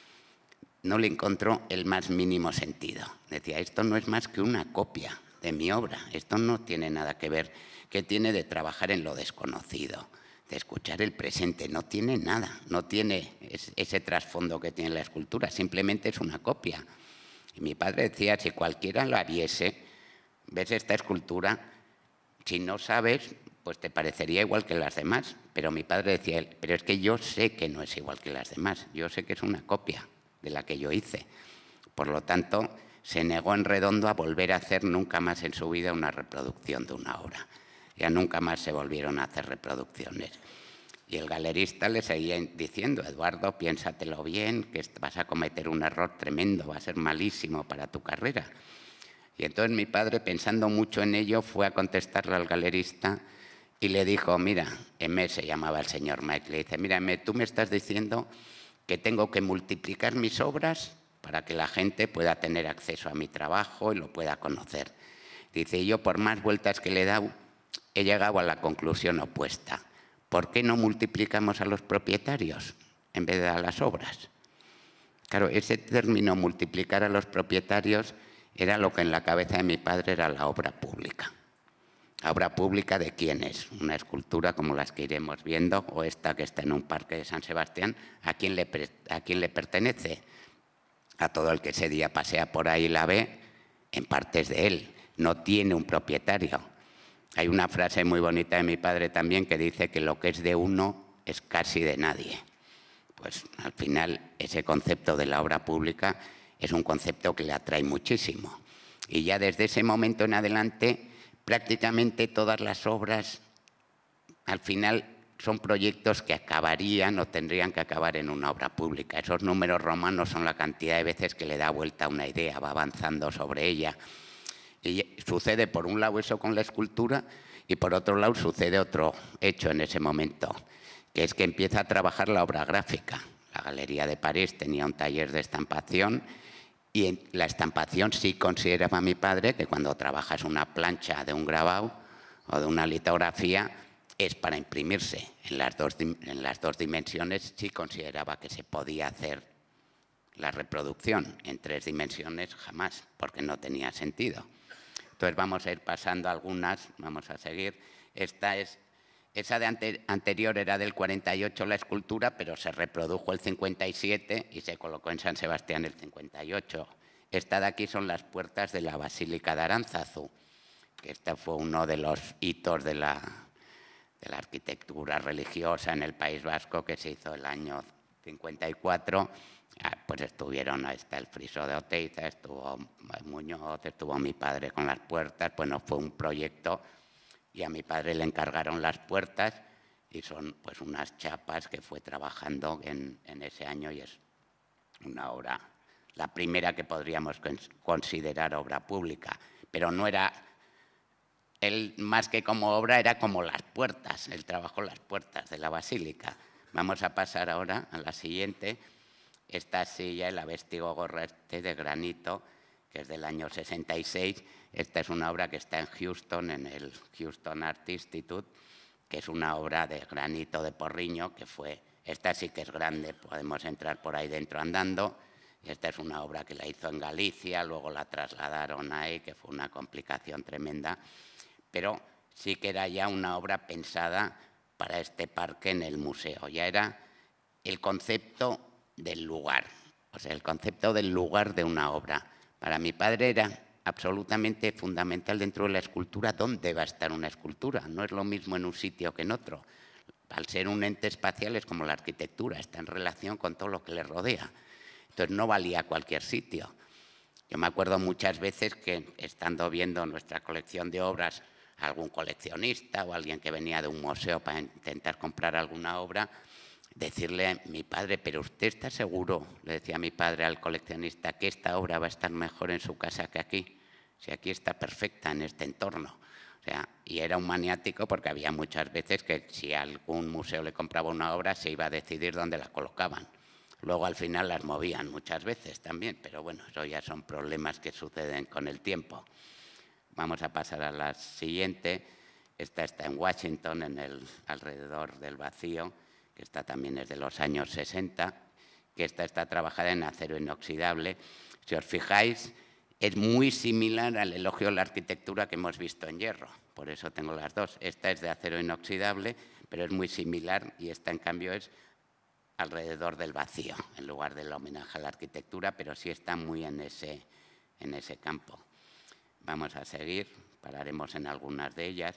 No le encontró el más mínimo sentido. Decía, esto no es más que una copia de mi obra, esto no tiene nada que ver. ¿Qué tiene de trabajar en lo desconocido, de escuchar el presente? No tiene nada, no tiene ese trasfondo que tiene la escultura, simplemente es una copia. Y mi padre decía, si cualquiera la viese, ves esta escultura, si no sabes, pues te parecería igual que las demás. Pero mi padre decía, pero es que yo sé que no es igual que las demás, yo sé que es una copia de la que yo hice. Por lo tanto, se negó en redondo a volver a hacer nunca más en su vida una reproducción de una obra. Ya nunca más se volvieron a hacer reproducciones. Y el galerista le seguía diciendo, Eduardo, piénsatelo bien, que vas a cometer un error tremendo, va a ser malísimo para tu carrera. Y entonces mi padre, pensando mucho en ello, fue a contestarle al galerista y le dijo, mira, M se llamaba el señor Mike, le dice, mira, M, tú me estás diciendo que tengo que multiplicar mis obras para que la gente pueda tener acceso a mi trabajo y lo pueda conocer. Dice, yo por más vueltas que le he dado, he llegado a la conclusión opuesta. ¿Por qué no multiplicamos a los propietarios en vez de a las obras? Claro, ese término multiplicar a los propietarios era lo que en la cabeza de mi padre era la obra pública. ¿La obra pública de quién es? Una escultura como las que iremos viendo, o esta que está en un parque de San Sebastián, ¿a quién le pertenece? A todo el que ese día pasea por ahí y la ve, en parte es de él, no tiene un propietario. Hay una frase muy bonita de mi padre también que dice que lo que es de uno es casi de nadie. Pues al final ese concepto de la obra pública es un concepto que le atrae muchísimo. Y ya desde ese momento en adelante, prácticamente todas las obras al final son proyectos que acabarían o tendrían que acabar en una obra pública. Esos números romanos son la cantidad de veces que le da vuelta a una idea, va avanzando sobre ella. Y sucede por un lado eso con la escultura y por otro lado sucede otro hecho en ese momento, que es que empieza a trabajar la obra gráfica. La Galería de París tenía un taller de estampación y en la estampación sí consideraba mi padre que cuando trabajas una plancha de un grabado o de una litografía es para imprimirse. En las dos dimensiones sí consideraba que se podía hacer la reproducción. En 3 dimensiones jamás, porque no tenía sentido. Entonces vamos a ir pasando algunas, vamos a seguir. Esa de anterior era del 48 la escultura, pero se reprodujo el 57 y se colocó en San Sebastián el 58. Esta de aquí son las puertas de la Basílica de Aránzazu, que este fue uno de los hitos de la arquitectura religiosa en el País Vasco que se hizo el año 54. Pues estuvieron, ahí está el friso de Oteiza, estuvo Muñoz, estuvo mi padre con las puertas. Bueno, fue un proyecto y a mi padre le encargaron las puertas y son pues unas chapas que fue trabajando en ese año y es una obra, la primera que podríamos considerar obra pública, pero no era, él más que como obra era como las puertas, él trabajó las puertas de la basílica. Vamos a pasar ahora a la siguiente. Esta silla, el Avestigo Gorrete de granito, que es del año 66. Esta es una obra que está en Houston, en el Houston Art Institute, que es una obra de granito de Porriño, que fue, esta sí que es grande, podemos entrar por ahí dentro andando. Esta es una obra que la hizo en Galicia, luego la trasladaron ahí, que fue una complicación tremenda, pero sí que era ya una obra pensada para este parque en el museo. Ya era el concepto del lugar, o sea, el concepto del lugar de una obra. Para mi padre era absolutamente fundamental dentro de la escultura dónde va a estar una escultura. No es lo mismo en un sitio que en otro. Al ser un ente espacial es como la arquitectura, está en relación con todo lo que le rodea. Entonces no valía cualquier sitio. Yo me acuerdo muchas veces que, estando viendo nuestra colección de obras, algún coleccionista o alguien que venía de un museo para intentar comprar alguna obra, decirle a mi padre, pero usted está seguro, le decía mi padre al coleccionista, que esta obra va a estar mejor en su casa que aquí, si aquí está perfecta en este entorno. O sea, y era un maniático porque había muchas veces que si algún museo le compraba una obra se iba a decidir dónde la colocaban. Luego al final las movían muchas veces también, pero bueno, eso ya son problemas que suceden con el tiempo. Vamos a pasar a la siguiente. Esta está en Washington, alrededor del vacío, que esta también es de los años 60, que esta está trabajada en acero inoxidable. Si os fijáis, es muy similar al elogio de la arquitectura que hemos visto en hierro, por eso tengo las dos. Esta es de acero inoxidable, pero es muy similar, y esta en cambio es alrededor del vacío, en lugar del homenaje a la arquitectura, pero sí está muy en ese campo. Vamos a seguir, pararemos en algunas de ellas.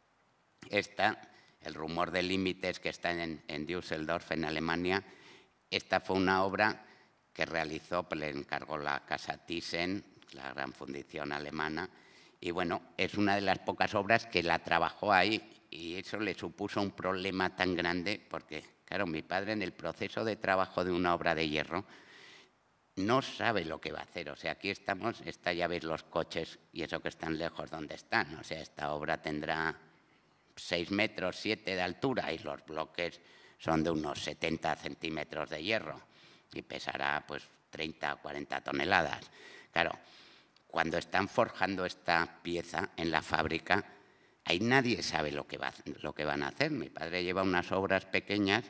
Esta, El rumor de límites, que está en Düsseldorf, en Alemania. Esta fue una obra que realizó, le encargó la Casa Thyssen, la gran fundición alemana, y bueno, es una de las pocas obras que la trabajó ahí, y eso le supuso un problema tan grande porque, claro, mi padre en el proceso de trabajo de una obra de hierro no sabe lo que va a hacer. O sea, aquí estamos, ya veis los coches y eso que están lejos donde están. O sea, esta obra tendrá 6 metros, 7 de altura y los bloques son de unos 70 centímetros de hierro y pesará pues 30 o 40 toneladas. Claro, cuando están forjando esta pieza en la fábrica, ahí nadie sabe lo que van a hacer. Mi padre lleva unas obras pequeñas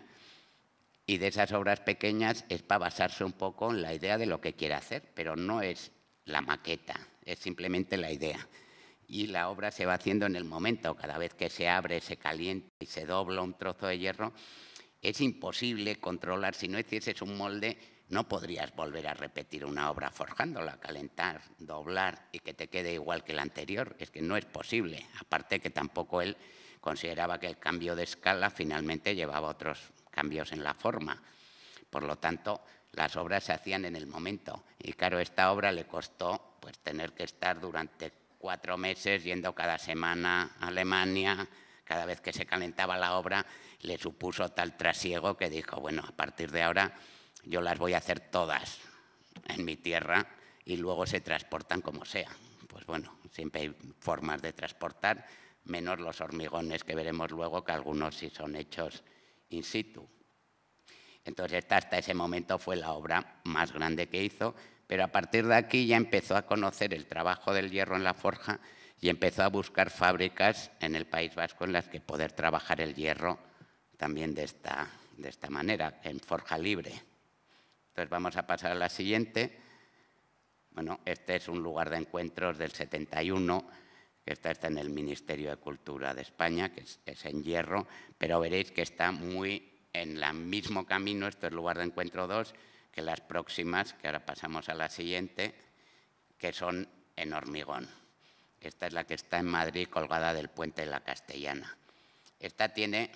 y de esas obras pequeñas es para basarse un poco en la idea de lo que quiere hacer, pero no es la maqueta, es simplemente la idea. Y la obra se va haciendo en el momento. Cada vez que se abre, se calienta y se dobla un trozo de hierro, es imposible controlar. Si no hicieses un molde, no podrías volver a repetir una obra forjándola, calentar, doblar y que te quede igual que la anterior. Es que no es posible. Aparte que tampoco él consideraba que el cambio de escala finalmente llevaba otros cambios en la forma. Por lo tanto, las obras se hacían en el momento. Y claro, esta obra le costó pues tener que estar durante 4 meses yendo cada semana a Alemania. Cada vez que se calentaba la obra le supuso tal trasiego que dijo, bueno, a partir de ahora yo las voy a hacer todas en mi tierra y luego se transportan como sea. Pues bueno, siempre hay formas de transportar, menos los hormigones que veremos luego, que algunos sí son hechos in situ. Entonces esta hasta ese momento fue la obra más grande que hizo, pero a partir de aquí ya empezó a conocer el trabajo del hierro en la forja y empezó a buscar fábricas en el País Vasco en las que poder trabajar el hierro también de esta manera, en forja libre. Entonces vamos a pasar a la siguiente. Bueno, este es un lugar de encuentros del 71, que está en el Ministerio de Cultura de España, que es en hierro, pero veréis que está muy en el mismo camino, esto es lugar de encuentro 2, que las próximas, que ahora pasamos a la siguiente, que son en hormigón. Esta es la que está en Madrid, colgada del puente de la Castellana. Esta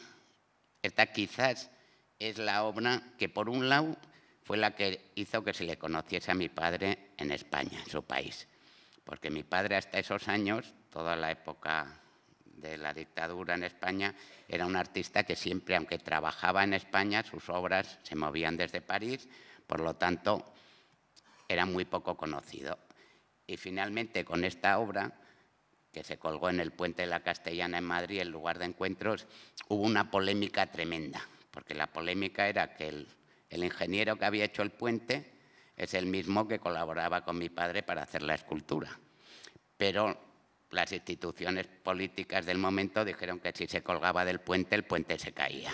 quizás es la obra que, por un lado, fue la que hizo que se le conociese a mi padre en España, en su país. Porque mi padre hasta esos años, toda la época de la dictadura en España, era un artista que siempre, aunque trabajaba en España, sus obras se movían desde París, por lo tanto, era muy poco conocido. Y finalmente, con esta obra, que se colgó en el puente de la Castellana en Madrid, el lugar de encuentros, hubo una polémica tremenda, porque la polémica era que el ingeniero que había hecho el puente es el mismo que colaboraba con mi padre para hacer la escultura. Pero las instituciones políticas del momento dijeron que si se colgaba del puente, el puente se caía.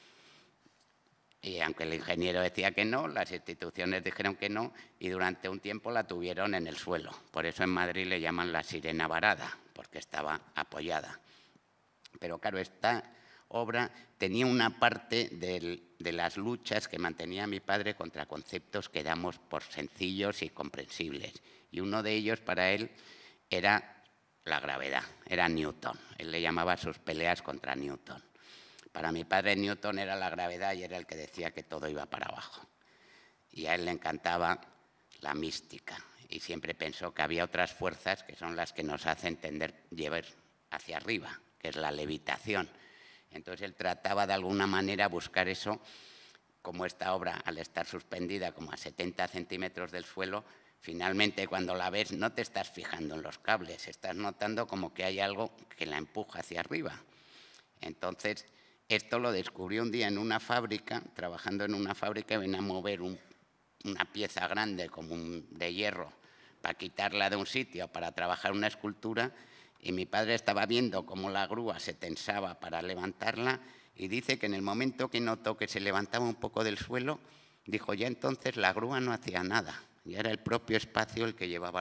Y aunque el ingeniero decía que no, las instituciones dijeron que no y durante un tiempo la tuvieron en el suelo. Por eso en Madrid le llaman la sirena varada, porque estaba apoyada. Pero claro, esta obra tenía una parte de las luchas que mantenía mi padre contra conceptos que damos por sencillos y comprensibles. Y uno de ellos para él era la gravedad, era Newton. Él le llamaba sus peleas contra Newton. Para mi padre Newton era la gravedad y era el que decía que todo iba para abajo. Y a él le encantaba la mística y siempre pensó que había otras fuerzas que son las que nos hacen llevar hacia arriba, que es la levitación. Entonces él trataba de alguna manera buscar eso, como esta obra, al estar suspendida como a 70 centímetros del suelo, finalmente cuando la ves no te estás fijando en los cables, estás notando como que hay algo que la empuja hacia arriba. Entonces esto lo descubrió un día en una fábrica, trabajando en una fábrica, ven a mover una pieza grande como de hierro para quitarla de un sitio para trabajar una escultura, y mi padre estaba viendo cómo la grúa se tensaba para levantarla y dice que en el momento que notó que se levantaba un poco del suelo, dijo ya entonces la grúa no hacía nada, ya era el propio espacio el que llevaba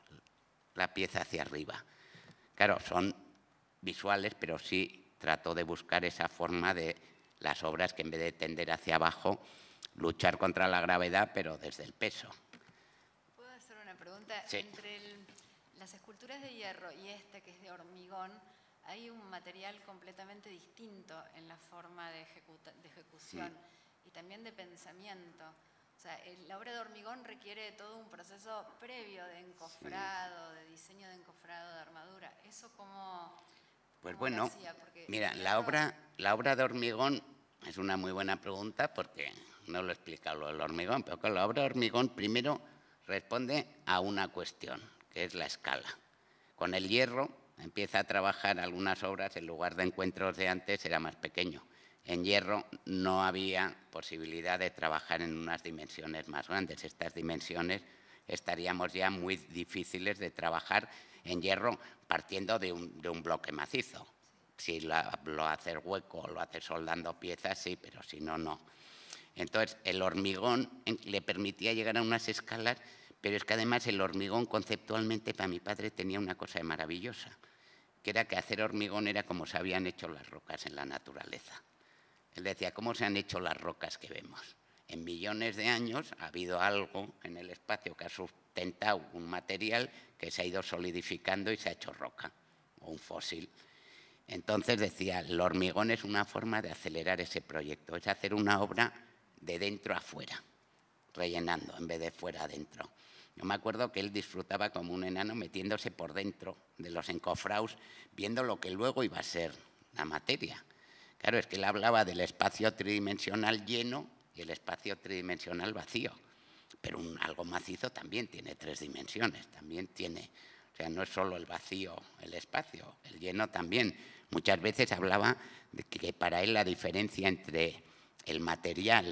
la pieza hacia arriba. Claro, son visuales, pero sí trató de buscar esa forma de las obras que en vez de tender hacia abajo, luchar contra la gravedad, pero desde el peso. ¿Puedo hacer una pregunta? Sí. Entre las esculturas de hierro y esta que es de hormigón, hay un material completamente distinto en la forma de ejecución y también de pensamiento. O sea, la obra de hormigón requiere todo un proceso previo de encofrado, de diseño de encofrado, de armadura. ¿Eso cómo bueno, lo hacía? Porque mira, hierro... la obra de hormigón es una muy buena pregunta porque no lo he explicado lo del hormigón, pero con la obra de hormigón primero responde a una cuestión, que es la escala. Con el hierro empieza a trabajar algunas obras, en lugar de encuentros de antes era más pequeño. En hierro no había posibilidad de trabajar en unas dimensiones más grandes. Estas dimensiones estaríamos ya muy difíciles de trabajar en hierro partiendo de un bloque macizo. Si lo haces hueco o lo haces soldando piezas, sí, pero si no, no. Entonces, el hormigón le permitía llegar a unas escalas, pero es que además el hormigón conceptualmente para mi padre tenía una cosa maravillosa, que era que hacer hormigón era como se habían hecho las rocas en la naturaleza. Él decía, ¿cómo se han hecho las rocas que vemos? En millones de años ha habido algo en el espacio que ha sustentado un material que se ha ido solidificando y se ha hecho roca, o un fósil. Entonces decía, el hormigón es una forma de acelerar ese proyecto, es hacer una obra de dentro a fuera, rellenando en vez de fuera adentro. Yo me acuerdo que él disfrutaba como un enano metiéndose por dentro de los encofrados, viendo lo que luego iba a ser la materia. Claro, es que él hablaba del espacio tridimensional lleno y el espacio tridimensional vacío, pero algo macizo también tiene 3 dimensiones, también tiene, o sea, no es solo el vacío, el espacio, el lleno también. Muchas veces hablaba de que para él la diferencia entre el material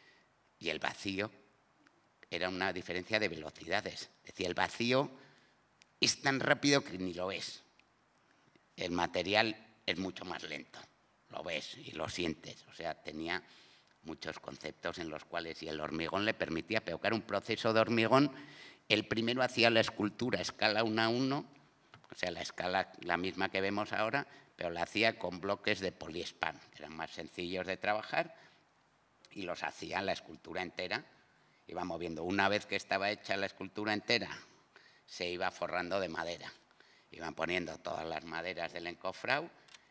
y el vacío era una diferencia de velocidades. Decía, el vacío es tan rápido que ni lo ves. El material es mucho más lento. Lo ves y lo sientes. O sea, tenía muchos conceptos en los cuales, y el hormigón le permitía, pero claro, un proceso de hormigón, el primero hacía la escultura a escala 1 a 1, o sea, la escala la misma que vemos ahora, pero la hacía con bloques de poliespan, que eran más sencillos de trabajar, y los hacía la escultura entera, iba moviendo. Una vez que estaba hecha la escultura entera, se iba forrando de madera. Iban poniendo todas las maderas del encofrado.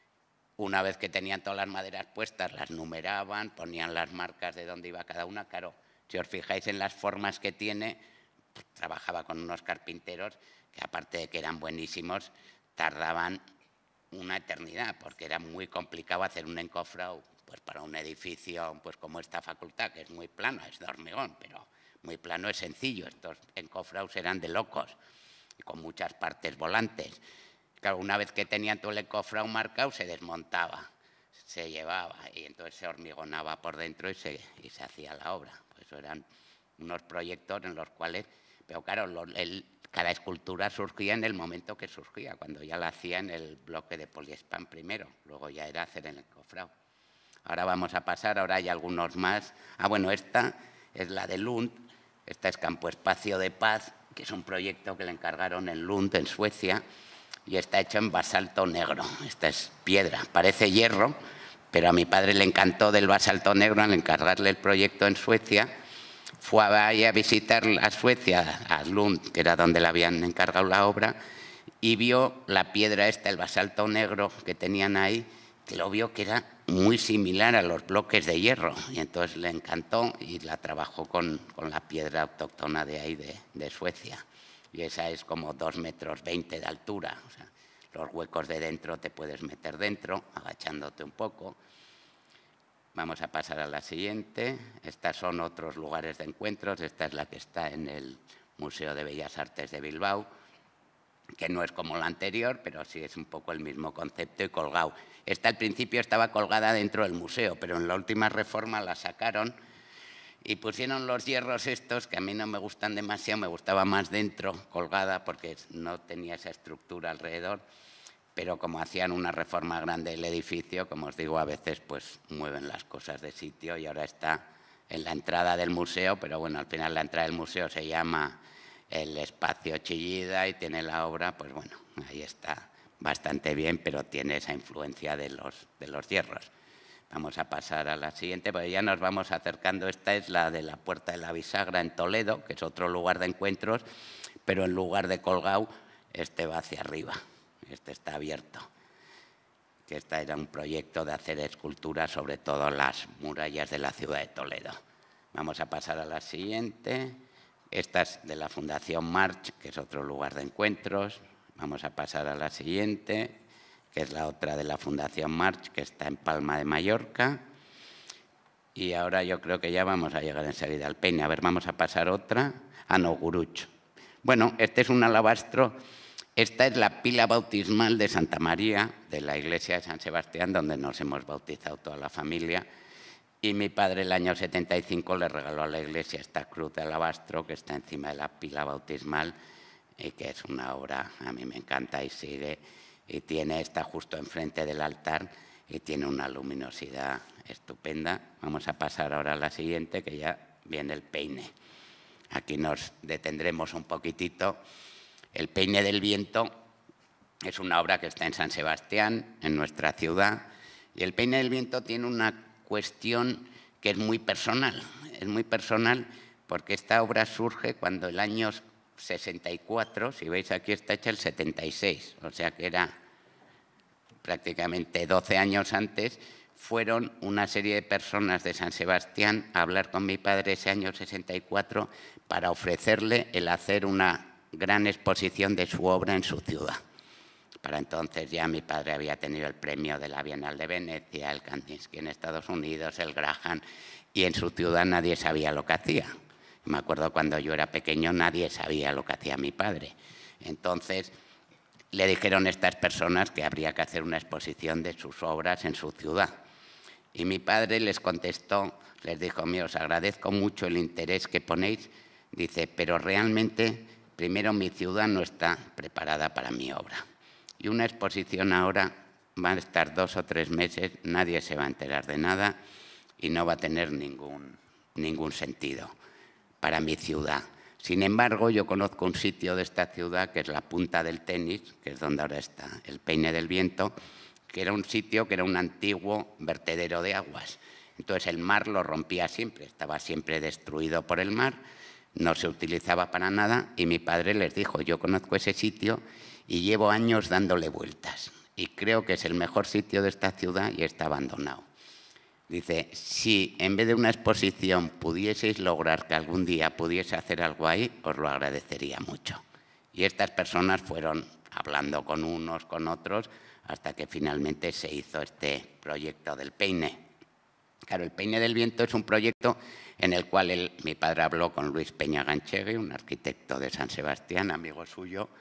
Una vez que tenían todas las maderas puestas, las numeraban, ponían las marcas de dónde iba cada una. Claro, si os fijáis en las formas que tiene, pues, trabajaba con unos carpinteros que, aparte de que eran buenísimos, tardaban una eternidad, porque era muy complicado hacer un encofrado pues para un edificio pues como esta facultad, que es muy plano, es de hormigón, pero muy plano es sencillo. Estos encofrados eran de locos y con muchas partes volantes. Claro, una vez que tenían todo el encofrado marcado, se desmontaba, se llevaba y entonces se hormigonaba por dentro y se hacía la obra. Pues eso eran unos proyectos en los cuales, pero claro, cada escultura surgía en el momento que surgía, cuando ya la hacía en el bloque de poliespan primero, luego ya era hacer el encofrado. Ahora vamos a pasar, ahora hay algunos más. Bueno, esta es la de Lund, esta es Campo Espacio de Paz, que es un proyecto que le encargaron en Lund, en Suecia, y está hecho en basalto negro. Esta es piedra, parece hierro, Pero a mi padre le encantó del basalto negro al encargarle el proyecto en Suecia. Fue ahí a visitar a Suecia, a Lund, que era donde le habían encargado la obra, y vio la piedra esta, el basalto negro que tenían ahí, que lo vio que era muy similar a los bloques de hierro. Y entonces le encantó y la trabajó con la piedra autóctona de ahí, de Suecia. Y esa es como 2,20 metros de altura. O sea, los huecos de dentro te puedes meter dentro, agachándote un poco. Vamos a pasar a la siguiente. Estas son otros lugares de encuentros. Esta es la que está en el Museo de Bellas Artes de Bilbao, que no es como la anterior, pero sí es un poco el mismo concepto y colgado. Esta al principio estaba colgada dentro del museo, pero en la última reforma la sacaron y pusieron los hierros estos, que a mí no me gustan demasiado, me gustaba más dentro, colgada, porque no tenía esa estructura alrededor. Pero como hacían una reforma grande del edificio, como os digo, a veces pues mueven las cosas de sitio y ahora está en la entrada del museo, pero bueno, al final la entrada del museo se llama el Espacio Chillida y tiene la obra, pues bueno, ahí está bastante bien, pero tiene esa influencia de los hierros. Vamos a pasar a la siguiente, porque ya nos vamos acercando. Esta es la de la Puerta de la Bisagra en Toledo, que es otro lugar de encuentros, pero en lugar de colgado, este va hacia arriba. Este está abierto, que este era un proyecto de hacer esculturas sobre todo las murallas de la ciudad de Toledo. Vamos a pasar a la siguiente. Esta es de la Fundación March, que es otro lugar de encuentros. Vamos a pasar a la siguiente, que es la otra de la Fundación March, que está en Palma de Mallorca. Y ahora yo creo que ya vamos a llegar enseguida al Peine. A ver, vamos a pasar otra. Ah, no, Guruch. Bueno, este es un alabastro. Esta es la pila bautismal de Santa María, de la iglesia de San Sebastián, donde nos hemos bautizado toda la familia. Y mi padre el año 75 le regaló a la iglesia esta cruz de alabastro que está encima de la pila bautismal y que es una obra, a mí me encanta y sigue. Y está justo enfrente del altar y tiene una luminosidad estupenda. Vamos a pasar ahora a la siguiente, que ya viene el Peine. Aquí nos detendremos un poquitito. El Peine del Viento es una obra que está en San Sebastián, en nuestra ciudad, y el Peine del Viento tiene una cuestión que es muy personal. Es muy personal porque esta obra surge cuando el año 64, si veis aquí está hecha el 76, o sea que era prácticamente 12 años antes, fueron una serie de personas de San Sebastián a hablar con mi padre ese año 64 para ofrecerle el hacer una gran exposición de su obra en su ciudad. Para entonces ya mi padre había tenido el premio de la Bienal de Venecia, el Kandinsky en Estados Unidos, el Graham, y en su ciudad nadie sabía lo que hacía. Me acuerdo cuando yo era pequeño nadie sabía lo que hacía mi padre. Entonces le dijeron a estas personas que habría que hacer una exposición de sus obras en su ciudad. Y mi padre les contestó, les dijo: "Mío, os agradezco mucho el interés que ponéis", dice, "pero realmente primero mi ciudad no está preparada para mi obra. Y una exposición ahora va a estar 2 o 3 meses, nadie se va a enterar de nada y no va a tener ningún sentido para mi ciudad. Sin embargo, yo conozco un sitio de esta ciudad que es la Punta del Tenis, que es donde ahora está el Peine del Viento, que era un sitio que era un antiguo vertedero de aguas. Entonces el mar lo rompía siempre, estaba siempre destruido por el mar, no se utilizaba para nada y mi padre les dijo: yo conozco ese sitio y llevo años dándole vueltas y creo que es el mejor sitio de esta ciudad y está abandonado. Dice, si en vez de una exposición pudieseis lograr que algún día pudiese hacer algo ahí, os lo agradecería mucho". Y estas personas fueron hablando con unos, con otros, hasta que finalmente se hizo este proyecto del Peine. Claro, el Peine del Viento es un proyecto en el cual mi padre habló con Luis Peña Ganchegui, un arquitecto de San Sebastián, amigo suyo,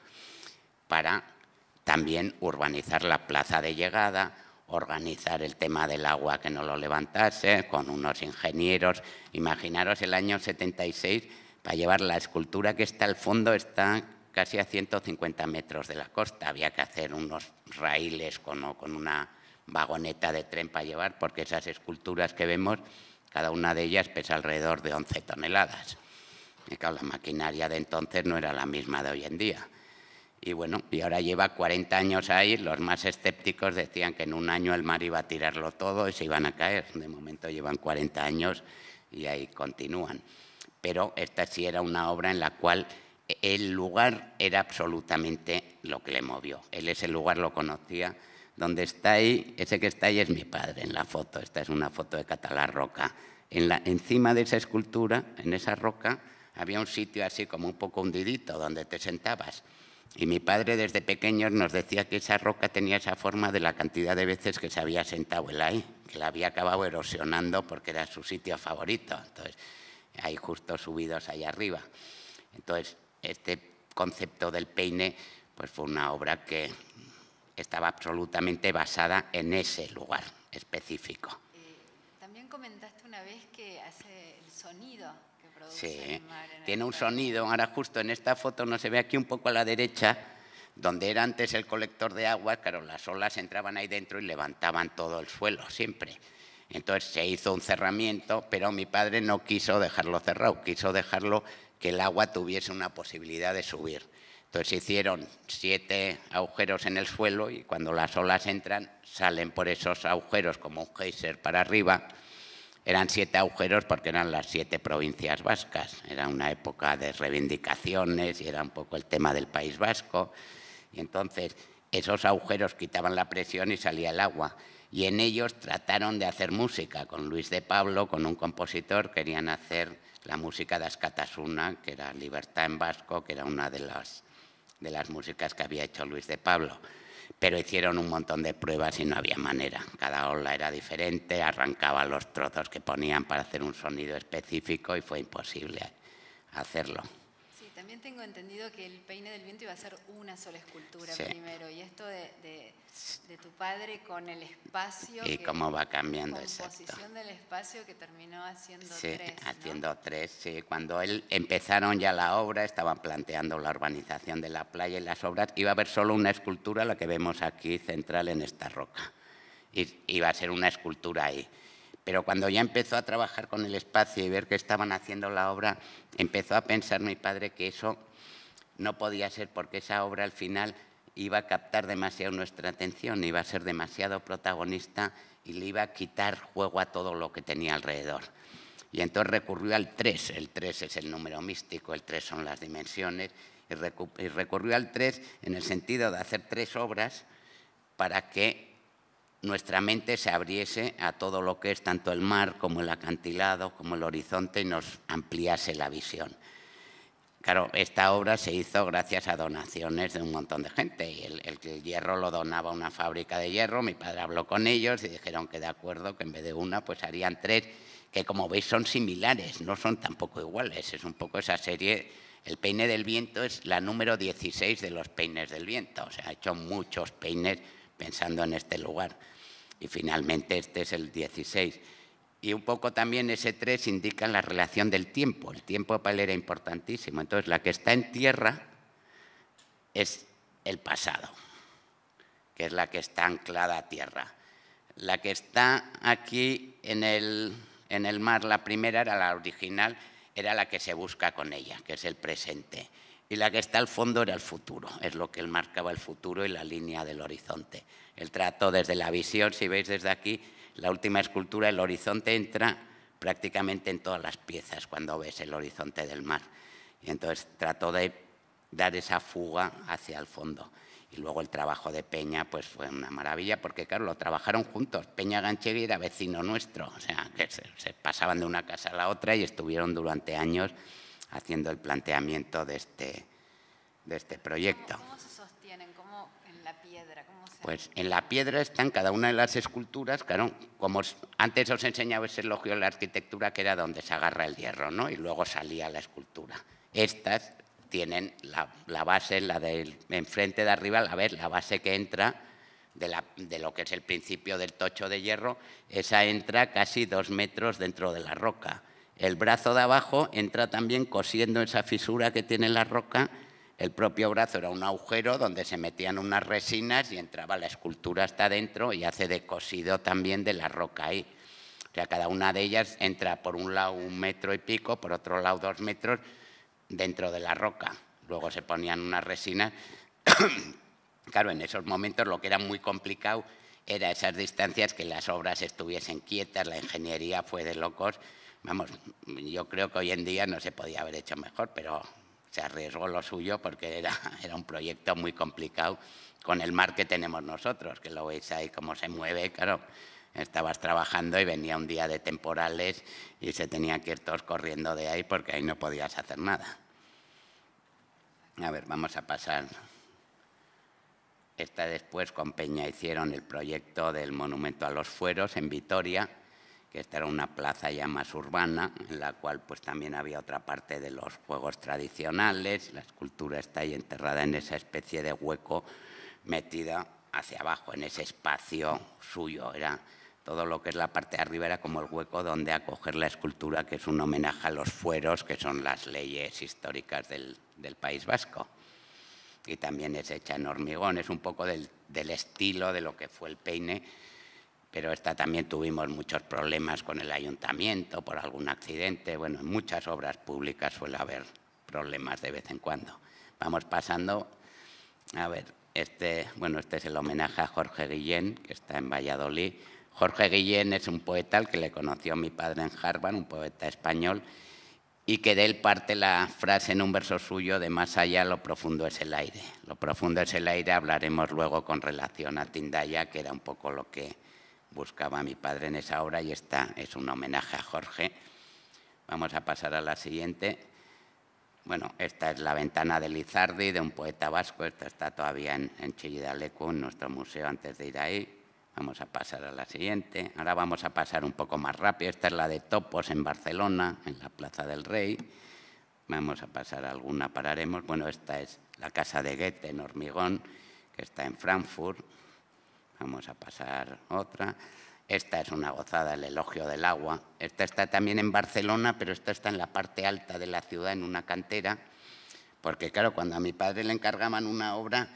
para también urbanizar la plaza de llegada, organizar el tema del agua que no lo levantase, con unos ingenieros. Imaginaros el año 76, para llevar la escultura que está al fondo, está casi a 150 metros de la costa. Había que hacer unos raíles con una vagoneta de tren para llevar, porque esas esculturas que vemos, cada una de ellas pesa alrededor de 11 toneladas. Y claro, la maquinaria de entonces no era la misma de hoy en día. Y bueno, y ahora lleva 40 años ahí. Los más escépticos decían que en un año el mar iba a tirarlo todo y se iban a caer. De momento llevan 40 años y ahí continúan. Pero esta sí era una obra en la cual el lugar era absolutamente lo que le movió. Él ese lugar lo conocía. Donde está ahí, ese que está ahí es mi padre en la foto. Esta es una foto de Català Roca. Encima de esa escultura, en esa roca, había un sitio así como un poco hundidito donde te sentabas. Y mi padre desde pequeños nos decía que esa roca tenía esa forma de la cantidad de veces que se había sentado él ahí, que la había acabado erosionando porque era su sitio favorito. Entonces, ahí justo subidos ahí arriba. Entonces, este concepto del peine pues fue una obra que estaba absolutamente basada en ese lugar específico. También comentaste una vez que hace el sonido que produce el mar. Tiene un sonido. Ahora justo en esta foto no se ve aquí un poco a la derecha, donde era antes el colector de agua, claro, las olas entraban ahí dentro y levantaban todo el suelo siempre. Entonces se hizo un cerramiento, pero mi padre no quiso dejarlo cerrado, quiso dejarlo que el agua tuviese una posibilidad de subir. Entonces se hicieron 7 agujeros en el suelo y cuando las olas entran salen por esos agujeros como un geyser para arriba. Eran 7 agujeros porque eran las 7 provincias vascas. Era una época de reivindicaciones y era un poco el tema del País Vasco. Y entonces esos agujeros quitaban la presión y salía el agua. Y en ellos trataron de hacer música con Luis de Pablo, con un compositor. Querían hacer la música de Askatasuna, que era Libertad en vasco, que era una de las músicas que había hecho Luis de Pablo. Pero hicieron un montón de pruebas y no había manera. Cada ola era diferente, arrancaban los trozos que ponían para hacer un sonido específico y fue imposible hacerlo. Sí, también tengo entendido que el peine del viento iba a ser una sola escultura primero. Y esto de tu padre con el espacio. Y cómo va cambiando, composición del espacio que terminó haciendo 3. Sí, haciendo 3, sí. Cuando él empezaron ya la obra, estaban planteando la urbanización de la playa y las obras, iba a haber solo una escultura, la que vemos aquí central en esta roca. Y iba a ser una escultura ahí. Pero cuando ya empezó a trabajar con el espacio y ver que estaban haciendo la obra, empezó a pensar mi padre que eso no podía ser porque esa obra al final iba a captar demasiado nuestra atención, iba a ser demasiado protagonista y le iba a quitar juego a todo lo que tenía alrededor. Y entonces recurrió al 3, el 3 es el número místico, el 3 son las dimensiones, y recurrió al 3 en el sentido de hacer 3 obras para que nuestra mente se abriese a todo lo que es tanto el mar como el acantilado, como el horizonte y nos ampliase la visión. Claro, esta obra se hizo gracias a donaciones de un montón de gente y el hierro lo donaba a una fábrica de hierro. Mi padre habló con ellos y dijeron que de acuerdo, que en vez de una pues harían 3, que como veis son similares, no son tampoco iguales. Es un poco esa serie, el peine del viento es la número 16 de los peines del viento, o sea, ha hecho muchos peines pensando en este lugar y finalmente este es el 16. Y un poco también ese 3 indica la relación del tiempo. El tiempo para él era importantísimo. Entonces, la que está en tierra es el pasado, que es la que está anclada a tierra. La que está aquí en el mar, la primera era la original, era la que se busca con ella, que es el presente. Y la que está al fondo era el futuro, es lo que él marcaba el futuro y la línea del horizonte. Él trató desde la visión, si veis desde aquí, la última escultura, el horizonte entra prácticamente en todas las piezas cuando ves el horizonte del mar. Y entonces trató de dar esa fuga hacia el fondo. Y luego el trabajo de Peña pues fue una maravilla porque, claro, lo trabajaron juntos. Peña Ganchegui era vecino nuestro, o sea, que se pasaban de una casa a la otra y estuvieron durante años haciendo el planteamiento de este proyecto. ¿Cómo se sostienen? ¿Cómo en la piedra? Pues en la piedra están cada una de las esculturas, claro, como antes os enseñaba ese elogio de la arquitectura que era donde se agarra el hierro, ¿no? Y luego salía la escultura. Estas tienen la base, la del enfrente de arriba, a ver, la base que entra de lo que es el principio del tocho de hierro, esa entra casi 2 metros dentro de la roca. El brazo de abajo entra también cosiendo esa fisura que tiene la roca. El propio brazo era un agujero donde se metían unas resinas y entraba la escultura hasta dentro y hace de cosido también de la roca ahí. O sea, cada una de ellas entra por un lado 1 metro y pico, por otro lado 2 metros dentro de la roca. Luego se ponían unas resinas Claro, en esos momentos lo que era muy complicado era esas distancias, que las obras estuviesen quietas, la ingeniería fue de locos. Vamos, yo creo que hoy en día no se podía haber hecho mejor, pero se arriesgó lo suyo porque era un proyecto muy complicado con el mar que tenemos nosotros, que lo veis ahí cómo se mueve, claro. Estabas trabajando y venía un día de temporales y se tenían que ir todos corriendo de ahí porque ahí no podías hacer nada. A ver, vamos a pasar. Después con Peña hicieron el proyecto del Monumento a los Fueros en Vitoria, que esta era una plaza ya más urbana, en la cual pues también había otra parte de los juegos tradicionales. La escultura está ahí enterrada en esa especie de hueco metida hacia abajo, en ese espacio suyo. Era todo lo que es la parte de arriba, era como el hueco donde acoger la escultura, que es un homenaje a los fueros, que son las leyes históricas del País Vasco. Y también es hecha en hormigón, es un poco del estilo de lo que fue el Peine, pero esta también tuvimos muchos problemas con el ayuntamiento por algún accidente. Bueno, en muchas obras públicas suele haber problemas de vez en cuando. Vamos pasando. A ver, este es el homenaje a Jorge Guillén, que está en Valladolid. Jorge Guillén es un poeta al que le conoció mi padre en Harvard, un poeta español, y que de él parte la frase en un verso suyo de más allá lo profundo es el aire. Lo profundo es el aire, hablaremos luego con relación a Tindaya, que era un poco lo que buscaba mi padre en esa obra, y esta es un homenaje a Jorge. Vamos a pasar a la siguiente. Bueno, esta es La ventana de Lizardi, de un poeta vasco. Esta está todavía en Chillida-Leku, en nuestro museo, antes de ir ahí. Vamos a pasar a la siguiente. Ahora vamos a pasar un poco más rápido. Esta es la de Topos en Barcelona, en la Plaza del Rey. Vamos a pasar a alguna, pararemos. Bueno, esta es la casa de Goethe en hormigón, que está en Frankfurt. Vamos a pasar otra. Esta es una gozada, El elogio del agua. Esta está también en Barcelona, pero esta está en la parte alta de la ciudad, en una cantera, porque claro, cuando a mi padre le encargaban una obra,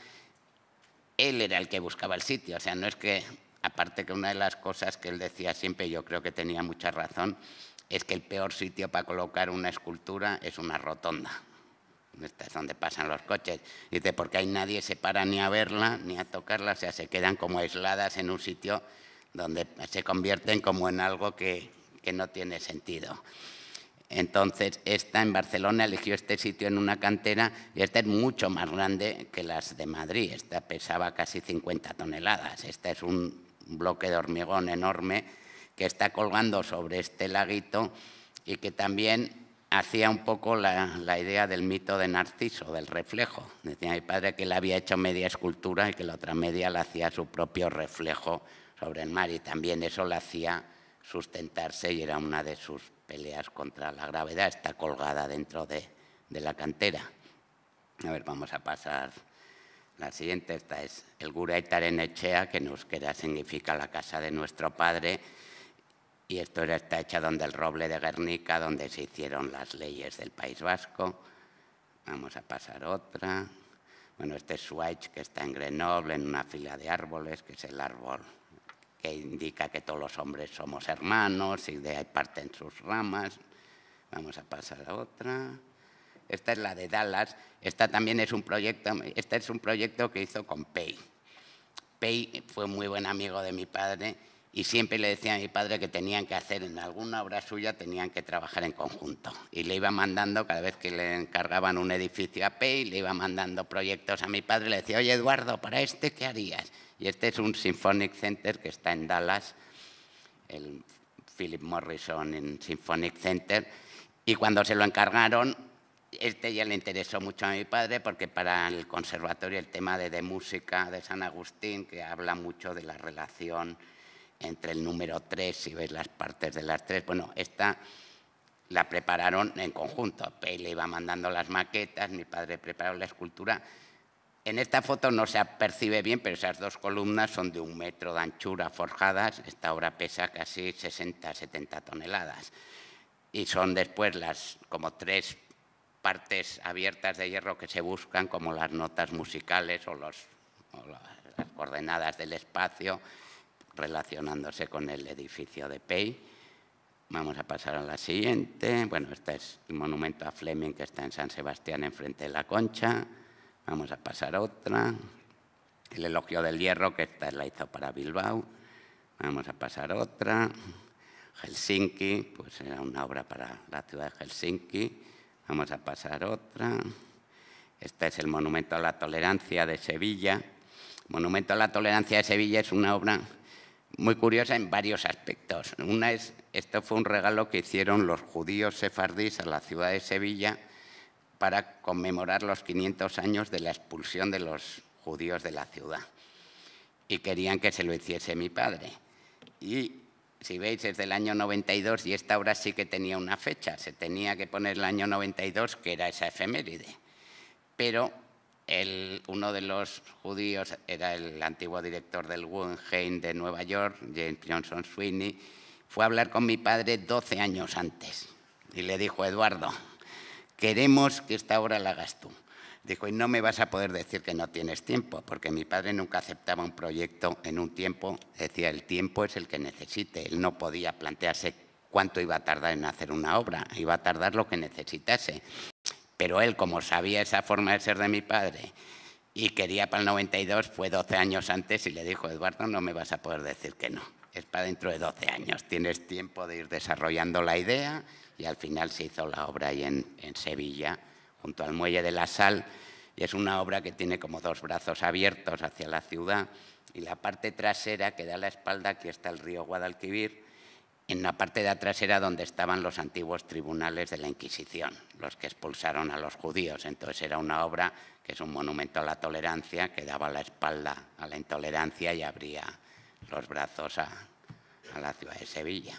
él era el que buscaba el sitio. O sea, no es que, aparte que una de las cosas que él decía siempre, yo creo que tenía mucha razón, es que el peor sitio para colocar una escultura es una rotonda. Esta es donde pasan los coches. Dice, porque ahí nadie se para ni a verla, ni a tocarla, o sea, se quedan como aisladas en un sitio donde se convierten como en algo que no tiene sentido. Entonces, esta en Barcelona eligió este sitio en una cantera, y esta es mucho más grande que las de Madrid. Esta pesaba casi 50 toneladas. Esta es un bloque de hormigón enorme que está colgando sobre este laguito, y que también hacía un poco la idea del mito de Narciso, del reflejo. Decía mi padre que él había hecho media escultura y que la otra media la hacía su propio reflejo sobre el mar, y también eso la hacía sustentarse, y era una de sus peleas contra la gravedad. Está colgada dentro de la cantera. A ver, vamos a pasar la siguiente. Esta es el Guraitar Etxea, que en euskera significa la casa de nuestro padre, y esto está hecha donde el roble de Guernica, donde se hicieron las leyes del País Vasco. Vamos a pasar otra. Bueno, este es Schweitz, que está en Grenoble, en una fila de árboles, que es el árbol que indica que todos los hombres somos hermanos, y de ahí parten sus ramas. Vamos a pasar a otra. Esta es la de Dallas. Esta también es un proyecto, que hizo con Pei. Pei fue muy buen amigo de mi padre, y siempre le decía a mi padre que tenían que hacer, en alguna obra suya, tenían que trabajar en conjunto. Y le iba mandando, cada vez que le encargaban un edificio a Pei, le iba mandando proyectos a mi padre. Le decía, oye, Eduardo, ¿para este qué harías? Y este es un Symphonic Center que está en Dallas, el Philip Morrison Symphonic Center. Y cuando se lo encargaron, ya le interesó mucho a mi padre, porque para el conservatorio el tema de música de San Agustín, que habla mucho de la relación entre el número 3, si veis las partes de las 3, bueno, esta la prepararon en conjunto. Pei le iba mandando las maquetas, mi padre preparó la escultura. En esta foto no se percibe bien, pero esas dos columnas son de 1 metro de anchura forjadas. Esta obra pesa casi 60-70 toneladas. Y son después las como 3 partes abiertas de hierro que se buscan, como las notas musicales o las coordenadas del espacio, relacionándose con el edificio de Pei. Vamos a pasar a la siguiente. Bueno, este es el monumento a Fleming, que está en San Sebastián, enfrente de la Concha. Vamos a pasar a otra. El elogio del hierro, que esta la hizo para Bilbao. Vamos a pasar a otra. Helsinki, pues era una obra para la ciudad de Helsinki. Vamos a pasar a otra. Este es el Monumento a la Tolerancia de Sevilla. Monumento a la Tolerancia de Sevilla es una obra muy curiosa en varios aspectos. Una es, esto fue un regalo que hicieron los judíos sefardíes a la ciudad de Sevilla para conmemorar los 500 años de la expulsión de los judíos de la ciudad. Y querían que se lo hiciese mi padre. Y si veis, es del año 92 y esta obra sí que tenía una fecha. Se tenía que poner el año 92, que era esa efeméride. Pero uno de los judíos era el antiguo director del Guggenheim de Nueva York, James Johnson Sweeney. Fue a hablar con mi padre 12 años antes y le dijo: Eduardo, queremos que esta obra la hagas tú. Dijo: y no me vas a poder decir que no tienes tiempo, porque mi padre nunca aceptaba un proyecto en un tiempo. Decía, el tiempo es el que necesite. Él no podía plantearse cuánto iba a tardar en hacer una obra, iba a tardar lo que necesitase. Pero él, como sabía esa forma de ser de mi padre y quería para el 92, fue 12 años antes y le dijo: Eduardo, no me vas a poder decir que no. Es para dentro de 12 años. Tienes tiempo de ir desarrollando la idea. Y al final se hizo la obra ahí en Sevilla, junto al Muelle de la Sal. Y es una obra que tiene como dos brazos abiertos hacia la ciudad. Y la parte trasera, que da la espalda, aquí está el río Guadalquivir. En la parte de atrás era donde estaban los antiguos tribunales de la Inquisición, los que expulsaron a los judíos. Entonces era una obra que es un monumento a la tolerancia, que daba la espalda a la intolerancia y abría los brazos a la ciudad de Sevilla.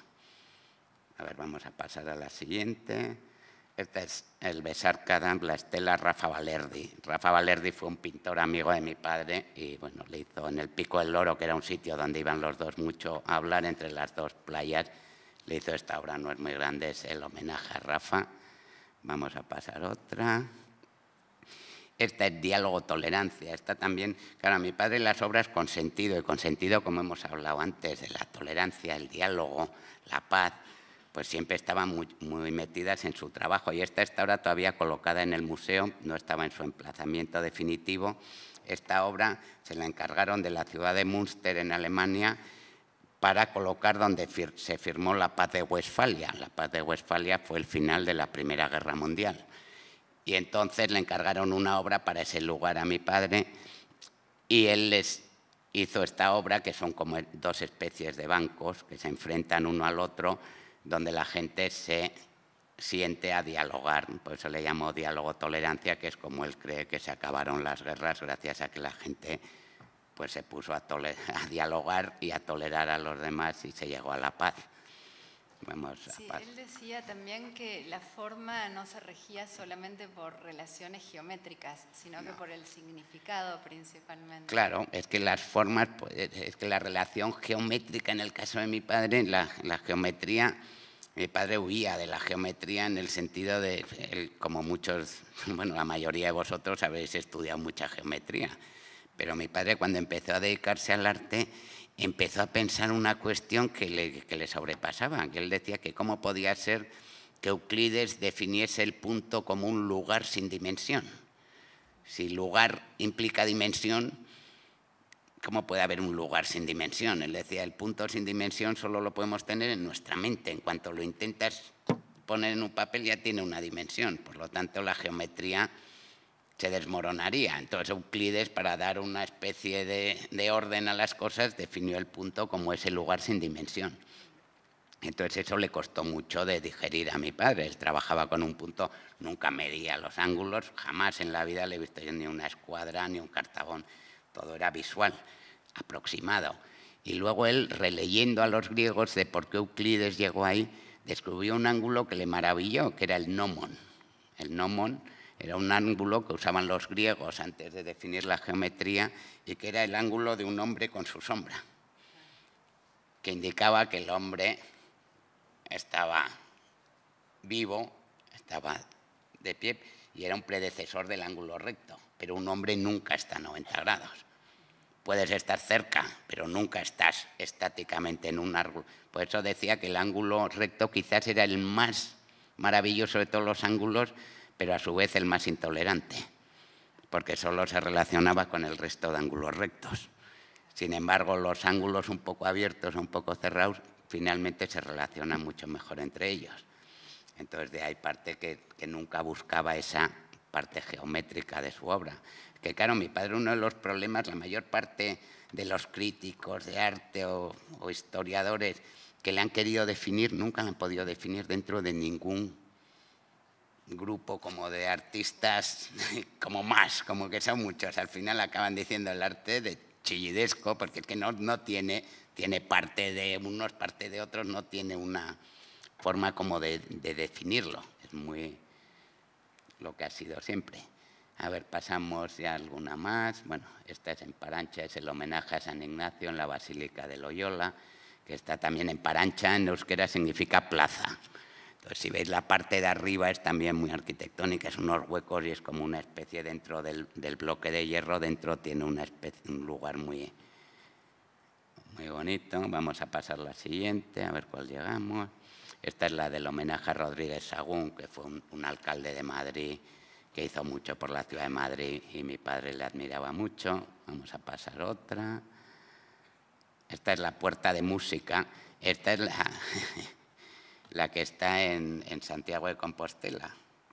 A ver, vamos a pasar a la siguiente. Este es el Besarkada, la estela Rafa Valerdi. Rafa Valerdi fue un pintor amigo de mi padre y bueno, le hizo en el Pico del Loro, que era un sitio donde iban los dos mucho a hablar entre las dos playas. Le hizo esta obra, no es muy grande, es el homenaje a Rafa. Vamos a pasar otra. Esta es Diálogo Tolerancia. Esta también, claro, a mi padre las obras con sentido, y con sentido, como hemos hablado antes, de la tolerancia, el diálogo, la paz, pues siempre estaban muy metidas en su trabajo. Y esta está ahora todavía colocada en el museo, no estaba en su emplazamiento definitivo. Esta obra se la encargaron de la ciudad de Münster, en Alemania, para colocar donde se firmó la paz de Westfalia. La paz de Westfalia fue el final de la Primera Guerra Mundial. Y entonces le encargaron una obra para ese lugar a mi padre y él les hizo esta obra, que son como dos especies de bancos que se enfrentan uno al otro, donde la gente se siente a dialogar. Por eso le llamó Diálogo Tolerancia, que es como él cree que se acabaron las guerras gracias a que la gente pues se puso a dialogar y a tolerar a los demás y se llegó a la paz. Sí, él decía también que la forma no se regía solamente por relaciones geométricas, sino que por el significado principalmente. Claro, es que las formas, pues, es que la relación geométrica en el caso de mi padre, la geometría, mi padre huía de la geometría en el sentido de, como muchos, bueno, la mayoría de vosotros habéis estudiado mucha geometría, pero mi padre cuando empezó a dedicarse al arte, empezó a pensar una cuestión que le sobrepasaba, que él decía que cómo podía ser que Euclides definiese el punto como un lugar sin dimensión. Si lugar implica dimensión, ¿cómo puede haber un lugar sin dimensión? Él decía, el punto sin dimensión solo lo podemos tener en nuestra mente. En cuanto lo intentas poner en un papel ya tiene una dimensión. Por lo tanto, la geometría se desmoronaría. Entonces Euclides, para dar una especie de orden a las cosas, definió el punto como ese lugar sin dimensión. Entonces eso le costó mucho de digerir a mi padre. Él trabajaba con un punto, nunca medía los ángulos, jamás en la vida le he visto yo ni una escuadra ni un cartabón. Todo era visual, aproximado. Y luego él, releyendo a los griegos de por qué Euclides llegó ahí, descubrió un ángulo que le maravilló, que era el gnomon. El gnomon era un ángulo que usaban los griegos antes de definir la geometría y que era el ángulo de un hombre con su sombra, que indicaba que el hombre estaba vivo, estaba de pie y era un predecesor del ángulo recto. Pero un hombre nunca está a 90 grados. Puedes estar cerca, pero nunca estás estáticamente en un ángulo. Por eso decía que el ángulo recto quizás era el más maravilloso de todos los ángulos, pero a su vez el más intolerante, porque solo se relacionaba con el resto de ángulos rectos. Sin embargo, los ángulos un poco abiertos o un poco cerrados finalmente se relacionan mucho mejor entre ellos. Entonces, de ahí parte que nunca buscaba esa parte geométrica de su obra. Que claro, mi padre, uno de los problemas, la mayor parte de los críticos de arte o historiadores que le han querido definir, nunca le han podido definir dentro de ningún grupo como de artistas, como que son muchos. Al final acaban diciendo el arte de chillidesco, porque es que no tiene parte de unos, parte de otros, no tiene una forma como de definirlo. Es muy lo que ha sido siempre. A ver, pasamos ya alguna más. Bueno, esta es en Parancha, es el homenaje a San Ignacio en la Basílica de Loyola, que está también en Parancha, en euskera significa plaza. Entonces, si veis la parte de arriba es también muy arquitectónica, es unos huecos y es como una especie dentro del bloque de hierro, dentro tiene un lugar muy bonito. Vamos a pasar la siguiente, a ver cuál llegamos. Esta es la del homenaje a Rodríguez Sagún, que fue un alcalde de Madrid que hizo mucho por la ciudad de Madrid y mi padre le admiraba mucho. Vamos a pasar otra. Esta es la puerta de música. Esta es la que está en Santiago de Compostela.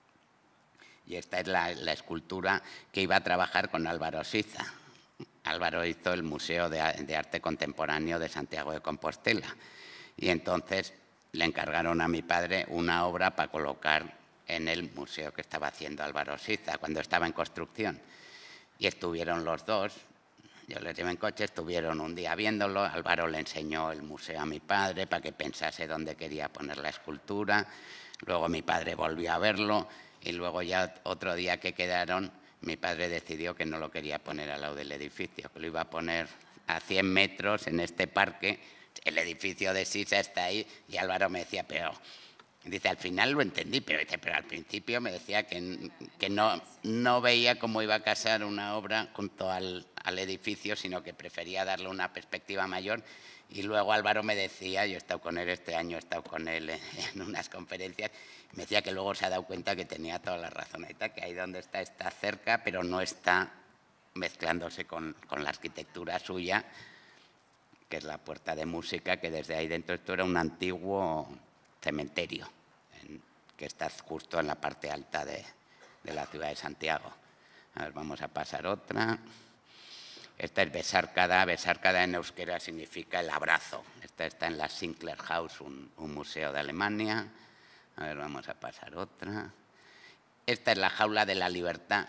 Y esta es la escultura que iba a trabajar con Álvaro Siza. Álvaro hizo el Museo de Arte Contemporáneo de Santiago de Compostela. Y entonces le encargaron a mi padre una obra para colocar en el museo que estaba haciendo Álvaro Siza cuando estaba en construcción. Y estuvieron los dos, yo les llevé en coche, estuvieron un día viéndolo, Álvaro le enseñó el museo a mi padre para que pensase dónde quería poner la escultura, luego mi padre volvió a verlo y luego ya otro día que quedaron, mi padre decidió que no lo quería poner al lado del edificio, que lo iba a poner a 100 metros en este parque. El edificio de Siza está ahí y Álvaro me decía, pero... Dice, al final lo entendí, pero al principio me decía que no veía cómo iba a casar una obra junto al edificio, sino que prefería darle una perspectiva mayor. Y luego Álvaro me decía, yo he estado con él este año, he estado con él en unas conferencias, me decía que luego se ha dado cuenta que tenía toda la razón, que ahí donde está cerca, pero no está mezclándose con la arquitectura suya, que es la puerta de música, que desde ahí dentro esto era un antiguo cementerio, que está justo en la parte alta de la ciudad de Santiago. A ver, vamos a pasar otra. Esta es Besárcada. Besárcada en euskera significa el abrazo. Esta está en la Sinclair House, un museo de Alemania. A ver, vamos a pasar otra. Esta es la Jaula de la Libertad.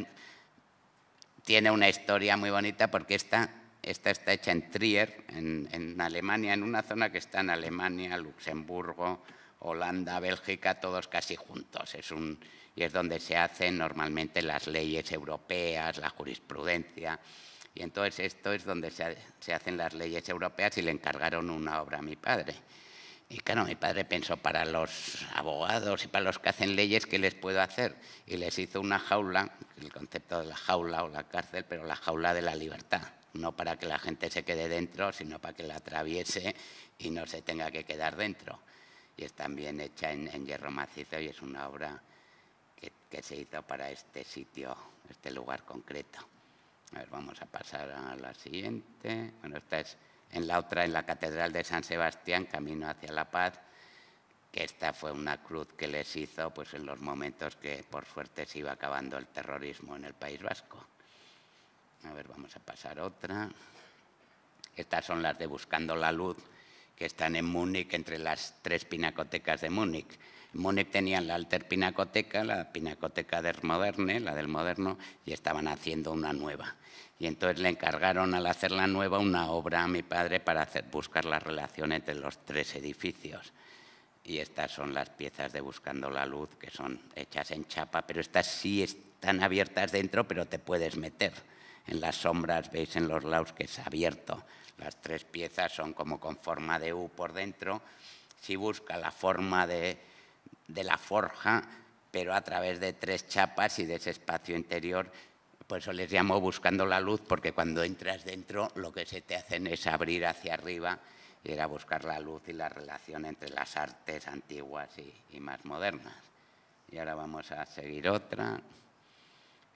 Tiene una historia muy bonita porque esta está hecha en Trier, en Alemania, en una zona que está en Alemania, Luxemburgo, Holanda, Bélgica, todos casi juntos. Y es donde se hacen normalmente las leyes europeas, la jurisprudencia. Y entonces esto es donde se hacen las leyes europeas y le encargaron una obra a mi padre. Y claro, mi padre pensó, para los abogados y para los que hacen leyes, ¿qué les puedo hacer? Y les hizo una jaula, el concepto de la jaula o la cárcel, pero la jaula de la libertad. No para que la gente se quede dentro, sino para que la atraviese y no se tenga que quedar dentro. Y es también hecha en hierro macizo y es una obra que se hizo para este sitio, este lugar concreto. A ver, vamos a pasar a la siguiente. Bueno, esta es en la Catedral de San Sebastián, camino hacia la paz, que esta fue una cruz que les hizo pues, en los momentos que, por suerte, se iba acabando el terrorismo en el País Vasco. A ver, vamos a pasar otra. Estas son las de Buscando la Luz, que están en Múnich, entre las 3 pinacotecas de Múnich. En Múnich tenían la Alter Pinacoteca, la Pinacoteca del Moderne, la del Moderno, y estaban haciendo una nueva. Y entonces le encargaron, al hacer la nueva, una obra a mi padre para buscar la relación entre los 3 edificios. Y estas son las piezas de Buscando la Luz, que son hechas en chapa, pero estas sí están abiertas dentro, pero te puedes meter. En las sombras veis en los lados que es abierto. Las 3 piezas son como con forma de U por dentro. Si busca la forma de la forja, pero a través de 3 chapas y de ese espacio interior, por eso les llamo Buscando la Luz, porque cuando entras dentro lo que se te hacen es abrir hacia arriba y ir a buscar la luz y la relación entre las artes antiguas y más modernas. Y ahora vamos a seguir otra.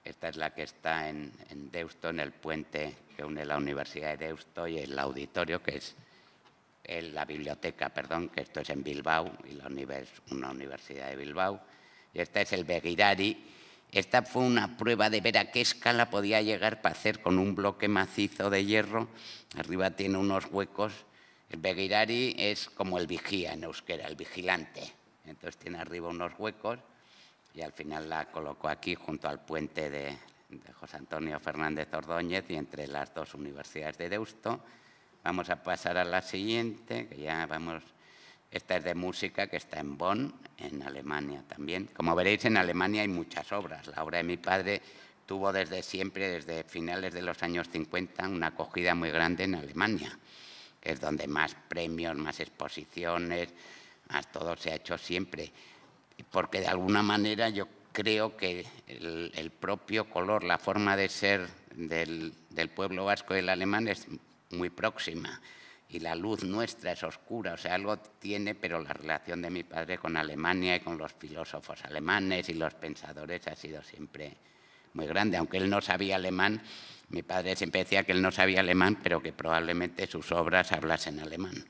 Esta es la que está en Deusto, en el puente que une la Universidad de Deusto y el auditorio, que es la biblioteca, perdón, que esto es en Bilbao, y una universidad de Bilbao. Y esta es el Begirari. Esta fue una prueba de ver a qué escala podía llegar para hacer con un bloque macizo de hierro. Arriba tiene unos huecos. El Begirari es como el vigía en euskera, el vigilante. Entonces tiene arriba unos huecos y al final la colocó aquí junto al puente de José Antonio Fernández Ordóñez y entre las dos universidades de Deusto. Vamos a pasar a la siguiente, que ya vamos. Esta es de música, que está en Bonn, en Alemania también. Como veréis, en Alemania hay muchas obras. La obra de mi padre tuvo desde siempre, desde finales de los años 50, una acogida muy grande en Alemania, que es donde más premios, más exposiciones, más todo se ha hecho siempre. Porque de alguna manera yo creo que el propio color, la forma de ser del pueblo vasco y el alemán es muy próxima, y la luz nuestra es oscura, o sea, algo tiene, pero la relación de mi padre con Alemania y con los filósofos alemanes y los pensadores ha sido siempre muy grande. Aunque él no sabía alemán, mi padre siempre decía que él no sabía alemán, pero que probablemente sus obras hablasen alemán.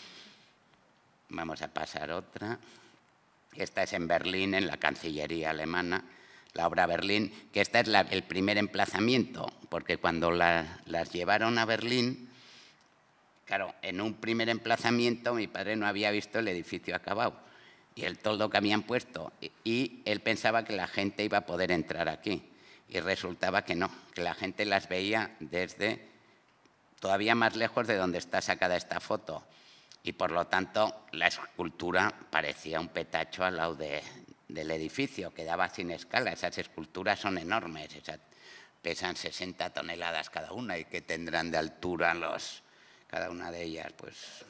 Vamos a pasar otra. Esta es en Berlín, en la Cancillería alemana, la obra Berlín, que esta es el primer emplazamiento, porque cuando las llevaron a Berlín, claro, en un primer emplazamiento mi padre no había visto el edificio acabado y el toldo que habían puesto, y él pensaba que la gente iba a poder entrar aquí, y resultaba que no, que la gente las veía desde todavía más lejos de donde está sacada esta foto, y por lo tanto la escultura parecía un petacho al lado del edificio, quedaba sin escala. Esas esculturas son enormes, pesan 60 toneladas cada una, y que tendrán de altura cada una de ellas, pues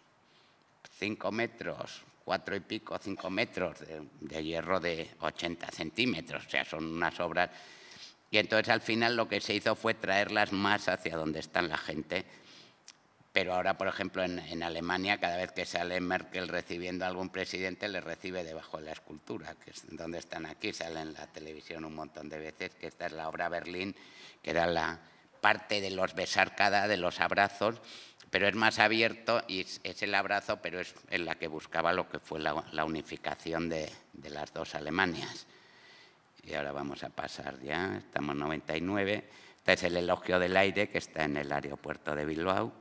5 metros, 4 y pico, 5 metros de hierro de 80 centímetros, o sea, son unas obras. Y entonces al final lo que se hizo fue traerlas más hacia donde está la gente. Pero ahora, por ejemplo, en Alemania, cada vez que sale Merkel recibiendo a algún presidente, le recibe debajo de la escultura, que es donde están aquí, sale en la televisión un montón de veces, que esta es la obra Berlín, que era la parte de los besarkada, de los abrazos, pero es más abierto y es el abrazo, pero es en la que buscaba lo que fue la unificación de las dos Alemanias. Y ahora vamos a pasar ya, estamos en 99. Este es el Elogio del Aire, que está en el aeropuerto de Bilbao.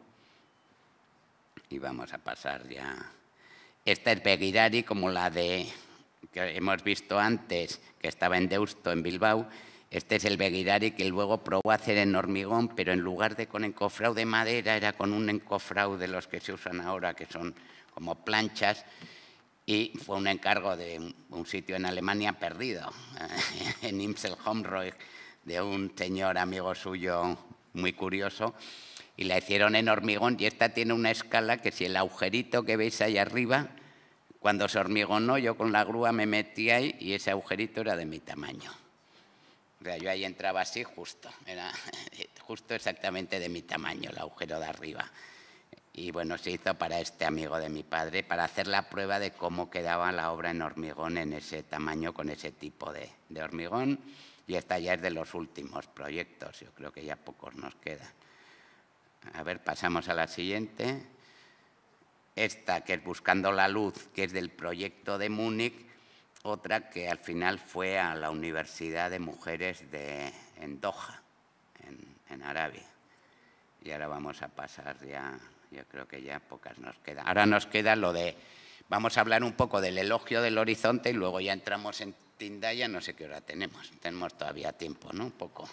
Y vamos a pasar ya. Esta es Begirari, como la que hemos visto antes, que estaba en Deusto, en Bilbao. Este es el Begirari que luego probó a hacer en hormigón, pero en lugar de con encofrado de madera, era con un encofrado de los que se usan ahora, que son como planchas, y fue un encargo de un sitio en Alemania perdido, en Imselhomroig, de un señor amigo suyo muy curioso, y la hicieron en hormigón, y esta tiene una escala que si el agujerito que veis ahí arriba, cuando se hormigonó, yo con la grúa me metí ahí y ese agujerito era de mi tamaño. O sea, yo ahí entraba así justo, era justo exactamente de mi tamaño el agujero de arriba. Y bueno, se hizo para este amigo de mi padre, para hacer la prueba de cómo quedaba la obra en hormigón en ese tamaño, con ese tipo de hormigón, y esta ya es de los últimos proyectos, yo creo que ya pocos nos quedan. A ver, pasamos a la siguiente. Esta, que es Buscando la Luz, que es del proyecto de Múnich, otra que al final fue a la Universidad de Mujeres en Doha, en Arabia. Y ahora vamos a pasar ya, yo creo que ya pocas nos quedan. Ahora nos queda lo de, vamos a hablar un poco del Elogio del Horizonte y luego ya entramos en Tindaya, no sé qué hora tenemos. Tenemos todavía tiempo, ¿no? Un poco.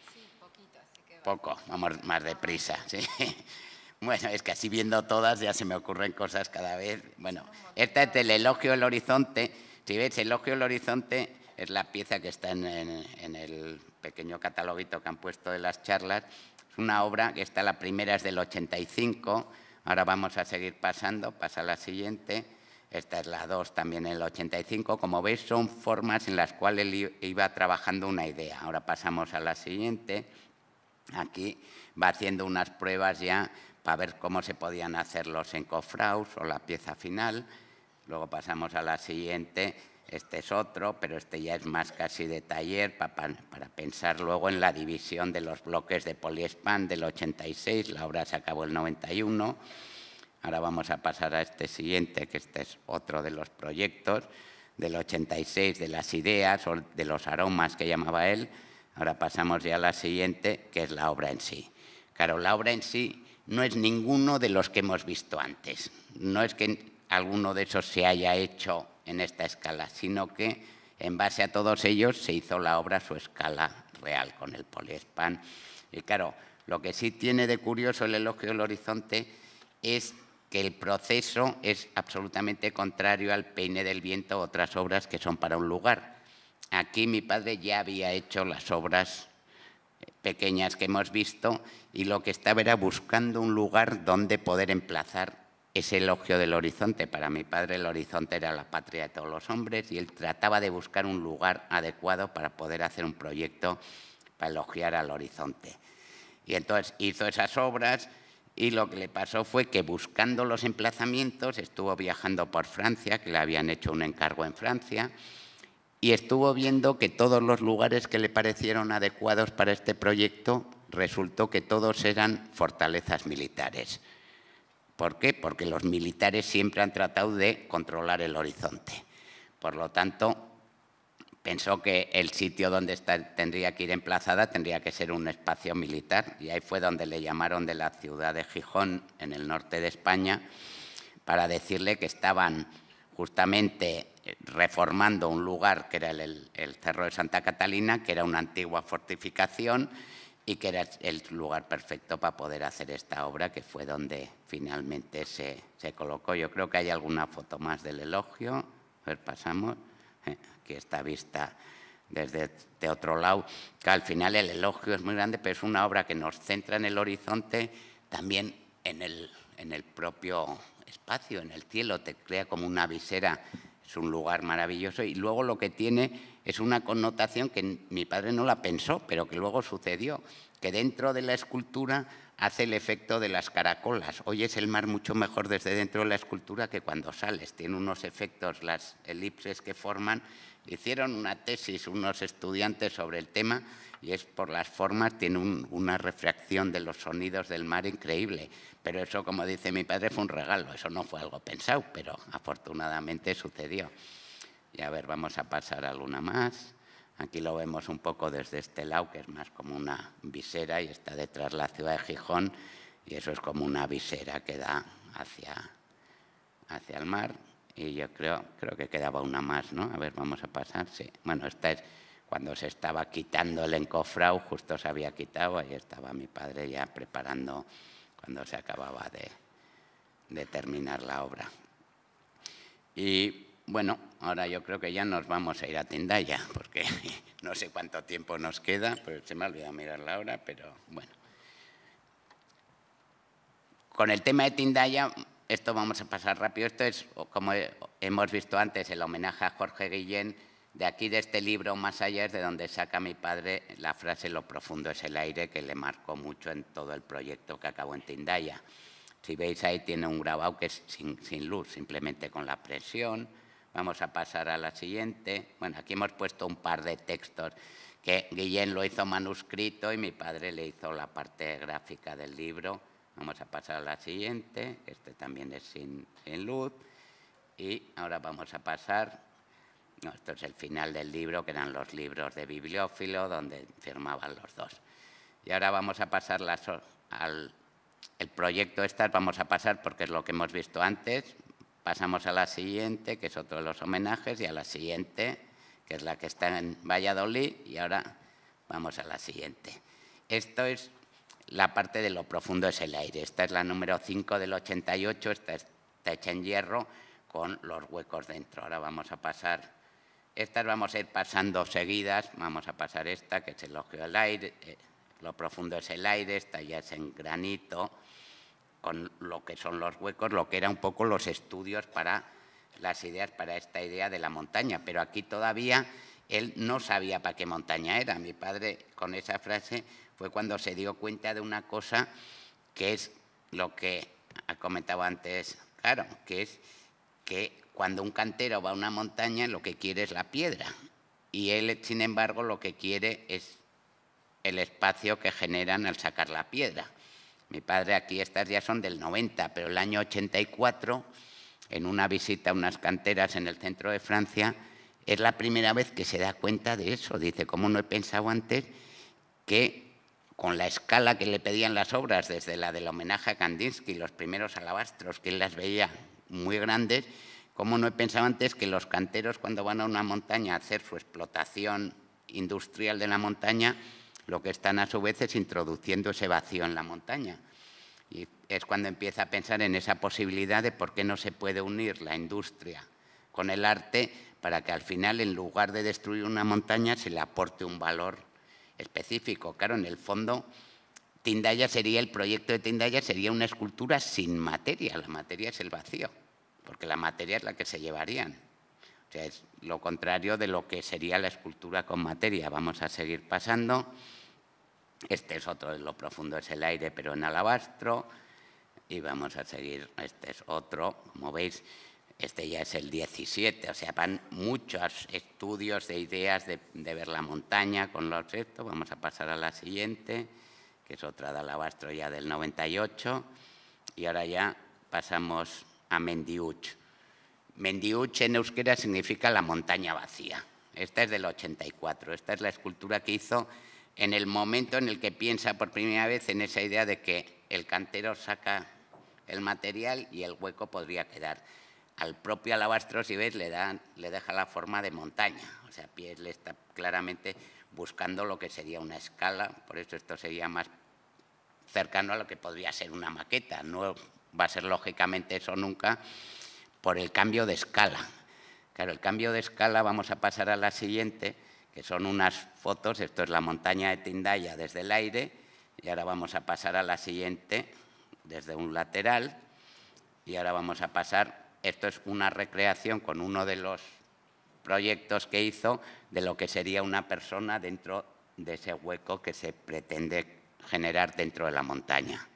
Poco, vamos más deprisa, ¿sí? Bueno, es que así viendo todas ya se me ocurren cosas cada vez. Bueno, esta es del Elogio del Horizonte. Si veis, el Elogio del Horizonte es la pieza que está en el pequeño cataloguito que han puesto de las charlas. Es una obra que está, la primera es del 85, ahora vamos a seguir pasando, pasa la siguiente. Esta es la 2 también en el 85. Como veis, son formas en las cuales él iba trabajando una idea. Ahora pasamos a la siguiente. Aquí va haciendo unas pruebas ya para ver cómo se podían hacer los encofrados o la pieza final. Luego pasamos a la siguiente. Este es otro, pero este ya es más casi de taller para pensar luego en la división de los bloques de Poliespan del 86. La obra se acabó el 91. Ahora vamos a pasar a este siguiente, que este es otro de los proyectos del 86, de las ideas o de los aromas que llamaba él. Ahora pasamos ya a la siguiente, que es la obra en sí. Claro, la obra en sí no es ninguno de los que hemos visto antes. No es que alguno de esos se haya hecho en esta escala, sino que en base a todos ellos se hizo la obra a su escala real con el Poliespan. Y claro, lo que sí tiene de curioso el Elogio del Horizonte es que el proceso es absolutamente contrario al Peine del Viento, otras obras que son para un lugar. Aquí mi padre ya había hecho las obras pequeñas que hemos visto y lo que estaba era buscando un lugar donde poder emplazar ese Elogio del Horizonte. Para mi padre el horizonte era la patria de todos los hombres y él trataba de buscar un lugar adecuado para poder hacer un proyecto para elogiar al horizonte. Y entonces hizo esas obras y lo que le pasó fue que buscando los emplazamientos estuvo viajando por Francia, que le habían hecho un encargo en Francia, y estuvo viendo que todos los lugares que le parecieron adecuados para este proyecto resultó que todos eran fortalezas militares. ¿Por qué? Porque los militares siempre han tratado de controlar el horizonte. Por lo tanto, pensó que el sitio donde tendría que ir emplazada tendría que ser un espacio militar, y ahí fue donde le llamaron de la ciudad de Gijón, en el norte de España, para decirle que estaban justamente reformando un lugar que era el Cerro de Santa Catalina, que era una antigua fortificación y que era el lugar perfecto para poder hacer esta obra, que fue donde finalmente se colocó. Yo creo que hay alguna foto más del elogio. A ver, pasamos. Aquí está vista desde otro lado, que al final el elogio es muy grande, pero es una obra que nos centra en el horizonte, también en el propio espacio, en el cielo, te crea como una visera, es un lugar maravilloso, y luego lo que tiene es una connotación que mi padre no la pensó, pero que luego sucedió, que dentro de la escultura hace el efecto de las caracolas. Oyes el mar mucho mejor desde dentro de la escultura que cuando sales. Tiene unos efectos, las elipses que forman. Hicieron una tesis unos estudiantes sobre el tema y es por las formas, tiene una refracción de los sonidos del mar increíble. Pero eso, como dice mi padre, fue un regalo. Eso no fue algo pensado, pero afortunadamente sucedió. Y a ver, vamos a pasar a alguna más. Aquí lo vemos un poco desde este lado, que es más como una visera, y está detrás la ciudad de Gijón, y eso es como una visera que da hacia el mar. Y yo creo que quedaba una más, ¿no? A ver, vamos a pasar. Sí. Bueno, esta es cuando se estaba quitando el encofrado, justo se había quitado, ahí estaba mi padre ya preparando cuando se acababa de terminar la obra. Y bueno, ahora yo creo que ya nos vamos a ir a Tindaya, porque no sé cuánto tiempo nos queda, pero se me ha olvidado mirar la hora, pero bueno. Con el tema de Tindaya, esto vamos a pasar rápido. Esto es, como hemos visto antes, el homenaje a Jorge Guillén. De aquí, de este libro, Más allá, es de donde saca mi padre la frase «Lo profundo es el aire», que le marcó mucho en todo el proyecto que acabó en Tindaya. Si veis ahí, tiene un grabado que es sin luz, simplemente con la presión. Vamos a pasar a la siguiente. Bueno, aquí hemos puesto un par de textos que Guillén lo hizo manuscrito y mi padre le hizo la parte gráfica del libro. Vamos a pasar a la siguiente. Este también es sin luz. Y ahora vamos a pasar... No, esto es el final del libro, que eran los libros de bibliófilo, donde firmaban los dos. Y ahora vamos a pasar el proyecto estas, vamos a pasar porque es lo que hemos visto antes. Pasamos a la siguiente, que es otro de los homenajes, y a la siguiente, que es la que está en Valladolid, y ahora vamos a la siguiente. Esto es la parte de lo profundo es el aire. Esta es la número 5 del 88, esta está hecha en hierro con los huecos dentro. Ahora vamos a pasar, estas vamos a ir pasando seguidas, vamos a pasar esta, que es el elogio del aire, lo profundo es el aire, esta ya es en granito, con lo que son los huecos, lo que eran un poco los estudios para las ideas para esta idea de la montaña. Pero aquí todavía él no sabía para qué montaña era. Mi padre, con esa frase, fue cuando se dio cuenta de una cosa que es lo que ha comentado antes, claro, que es que cuando un cantero va a una montaña lo que quiere es la piedra y él, sin embargo, lo que quiere es el espacio que generan al sacar la piedra. Mi padre, aquí estas ya son del 90, pero el año 84, en una visita a unas canteras en el centro de Francia, es la primera vez que se da cuenta de eso. Dice, ¿cómo no he pensado antes que con la escala que le pedían las obras, desde la del homenaje a Kandinsky, los primeros alabastros, que él las veía muy grandes, cómo no he pensado antes que los canteros, cuando van a una montaña a hacer su explotación industrial de la montaña, lo que están a su vez es introduciendo ese vacío en la montaña. Y es cuando empieza a pensar en esa posibilidad de por qué no se puede unir la industria con el arte para que al final, en lugar de destruir una montaña, se le aporte un valor específico. Claro, en el fondo, Tindaya sería, el proyecto de Tindaya sería una escultura sin materia. La materia es el vacío, porque la materia es la que se llevarían. O sea, es lo contrario de lo que sería la escultura con materia. Vamos a seguir pasando. Este es otro, lo profundo es el aire, pero en alabastro. Y vamos a seguir, este es otro, como veis, este ya es el 17. O sea, van muchos estudios de ideas de ver la montaña con los restos. Vamos a pasar a la siguiente, que es otra de alabastro ya del 98. Y ahora ya pasamos a Mendiuch. Mendiuch en euskera significa la montaña vacía. Esta es del 84. Esta es la escultura que hizo en el momento en el que piensa por primera vez en esa idea de que el cantero saca el material y el hueco podría quedar. Al propio alabastro, si veis, le deja la forma de montaña. O sea, Pies le está claramente buscando lo que sería una escala. Por eso esto sería más cercano a lo que podría ser una maqueta. No va a ser lógicamente eso nunca, por el cambio de escala. Claro, el cambio de escala, vamos a pasar a la siguiente, que son unas fotos. Esto es la montaña de Tindaya desde el aire, y ahora vamos a pasar a la siguiente desde un lateral, y ahora vamos a pasar, esto es una recreación con uno de los proyectos que hizo de lo que sería una persona dentro de ese hueco que se pretende generar dentro de la montaña.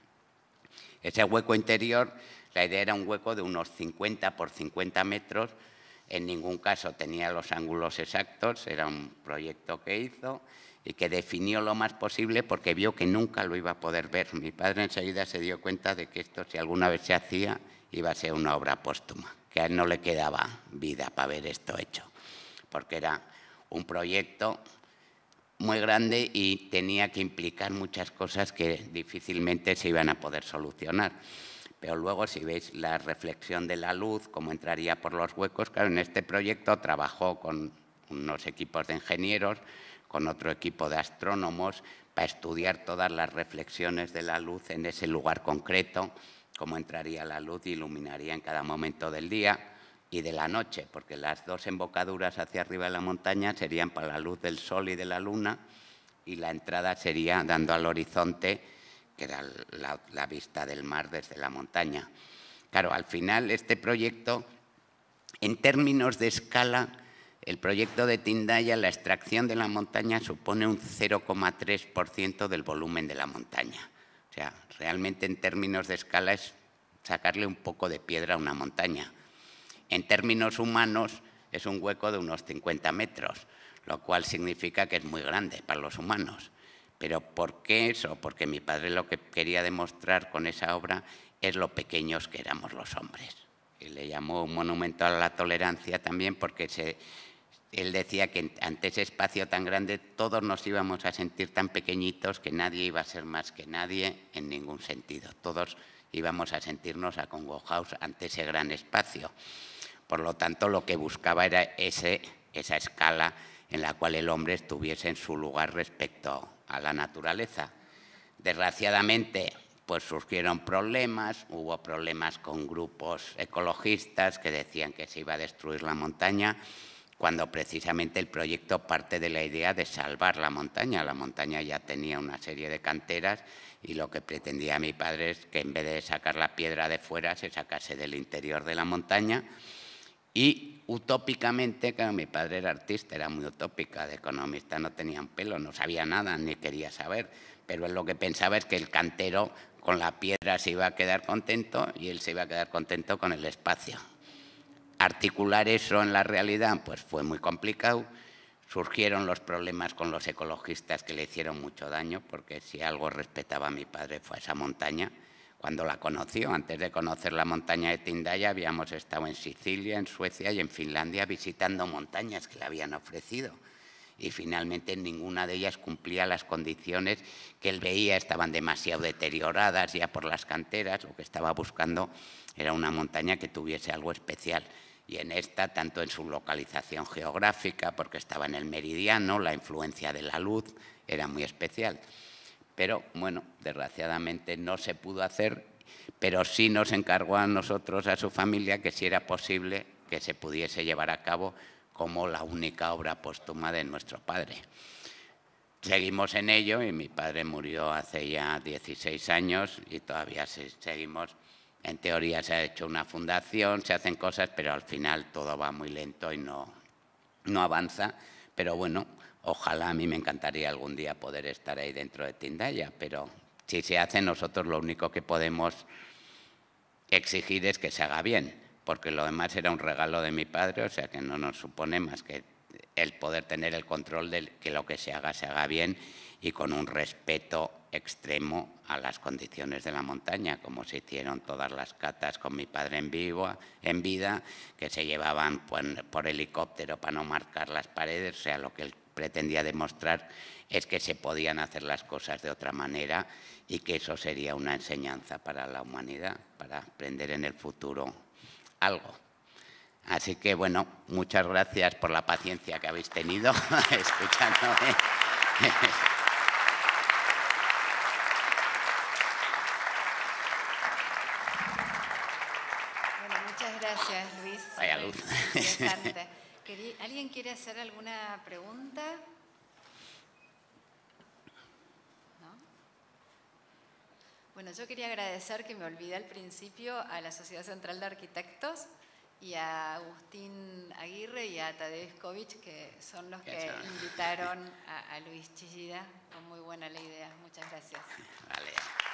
Ese hueco interior, la idea era un hueco de unos 50 por 50 metros, en ningún caso tenía los ángulos exactos, era un proyecto que hizo y que definió lo más posible porque vio que nunca lo iba a poder ver. Mi padre enseguida se dio cuenta de que esto, si alguna vez se hacía, iba a ser una obra póstuma, que a él no le quedaba vida para ver esto hecho, porque era un proyecto muy grande y tenía que implicar muchas cosas que difícilmente se iban a poder solucionar. Pero luego, si veis la reflexión de la luz, cómo entraría por los huecos, claro, en este proyecto trabajó con unos equipos de ingenieros, con otro equipo de astrónomos, para estudiar todas las reflexiones de la luz en ese lugar concreto, cómo entraría la luz y iluminaría en cada momento del día y de la noche, porque las dos embocaduras hacia arriba de la montaña serían para la luz del sol y de la luna, y la entrada sería dando al horizonte, que era la vista del mar desde la montaña. Claro, al final este proyecto, en términos de escala, el proyecto de Tindaya, la extracción de la montaña supone un 0,3% del volumen de la montaña. O sea, realmente en términos de escala es sacarle un poco de piedra a una montaña. En términos humanos es un hueco de unos 50 metros, lo cual significa que es muy grande para los humanos. Pero ¿por qué eso? Porque mi padre lo que quería demostrar con esa obra es lo pequeños que éramos los hombres. Y le llamó un monumento a la tolerancia también porque él decía que ante ese espacio tan grande todos nos íbamos a sentir tan pequeñitos que nadie iba a ser más que nadie en ningún sentido. Todos íbamos a sentirnos acongojados ante ese gran espacio. Por lo tanto, lo que buscaba era esa escala en la cual el hombre estuviese en su lugar respecto a la naturaleza. Desgraciadamente, pues surgieron problemas, hubo problemas con grupos ecologistas que decían que se iba a destruir la montaña, cuando precisamente el proyecto parte de la idea de salvar la montaña. La montaña ya tenía una serie de canteras y lo que pretendía mi padre es que en vez de sacar la piedra de fuera, se sacase del interior de la montaña. Y utópicamente, claro, mi padre era artista, era muy utópica, de economista no tenía un pelo, no sabía nada ni quería saber, pero él lo que pensaba es que el cantero con la piedra se iba a quedar contento y él se iba a quedar contento con el espacio. articular eso en la realidad pues fue muy complicado. Surgieron los problemas con los ecologistas que le hicieron mucho daño, porque si algo respetaba a mi padre fue esa montaña. Cuando la conoció, antes de conocer la montaña de Tindaya, habíamos estado en Sicilia, en Suecia y en Finlandia visitando montañas que le habían ofrecido. Y finalmente ninguna de ellas cumplía las condiciones que él veía, estaban demasiado deterioradas ya por las canteras. Lo que estaba buscando era una montaña que tuviese algo especial. Y en esta, tanto en su localización geográfica, porque estaba en el meridiano, la influencia de la luz era muy especial. Pero, bueno, desgraciadamente no se pudo hacer, pero sí nos encargó a nosotros, a su familia, que si era posible que se pudiese llevar a cabo como la única obra póstuma de nuestro padre. Seguimos en ello y mi padre murió hace ya 16 años y todavía seguimos. En teoría se ha hecho una fundación, se hacen cosas, pero al final todo va muy lento y no avanza. Pero bueno, ojalá, a mí me encantaría algún día poder estar ahí dentro de Tindaya, pero si se hace, nosotros lo único que podemos exigir es que se haga bien, porque lo demás era un regalo de mi padre, o sea que no nos supone más que el poder tener el control de que lo que se haga bien y con un respeto extremo a las condiciones de la montaña, como se hicieron todas las catas con mi padre en vida, que se llevaban por helicóptero para no marcar las paredes. O sea, lo que él pretendía demostrar es que se podían hacer las cosas de otra manera y que eso sería una enseñanza para la humanidad, para aprender en el futuro algo. Así que, bueno, muchas gracias por la paciencia que habéis tenido escuchándome. Bueno, muchas gracias, Luis. Vaya luz. Interesante. ¿Alguien quiere hacer alguna pregunta? ¿No? Bueno, yo quería agradecer, que me olvidé al principio, a la Sociedad Central de Arquitectos y a Agustín Aguirre y a Tadeusz Kovic, que son los que invitaron a Luis Chillida. Fue muy buena la idea. Muchas gracias. Vale.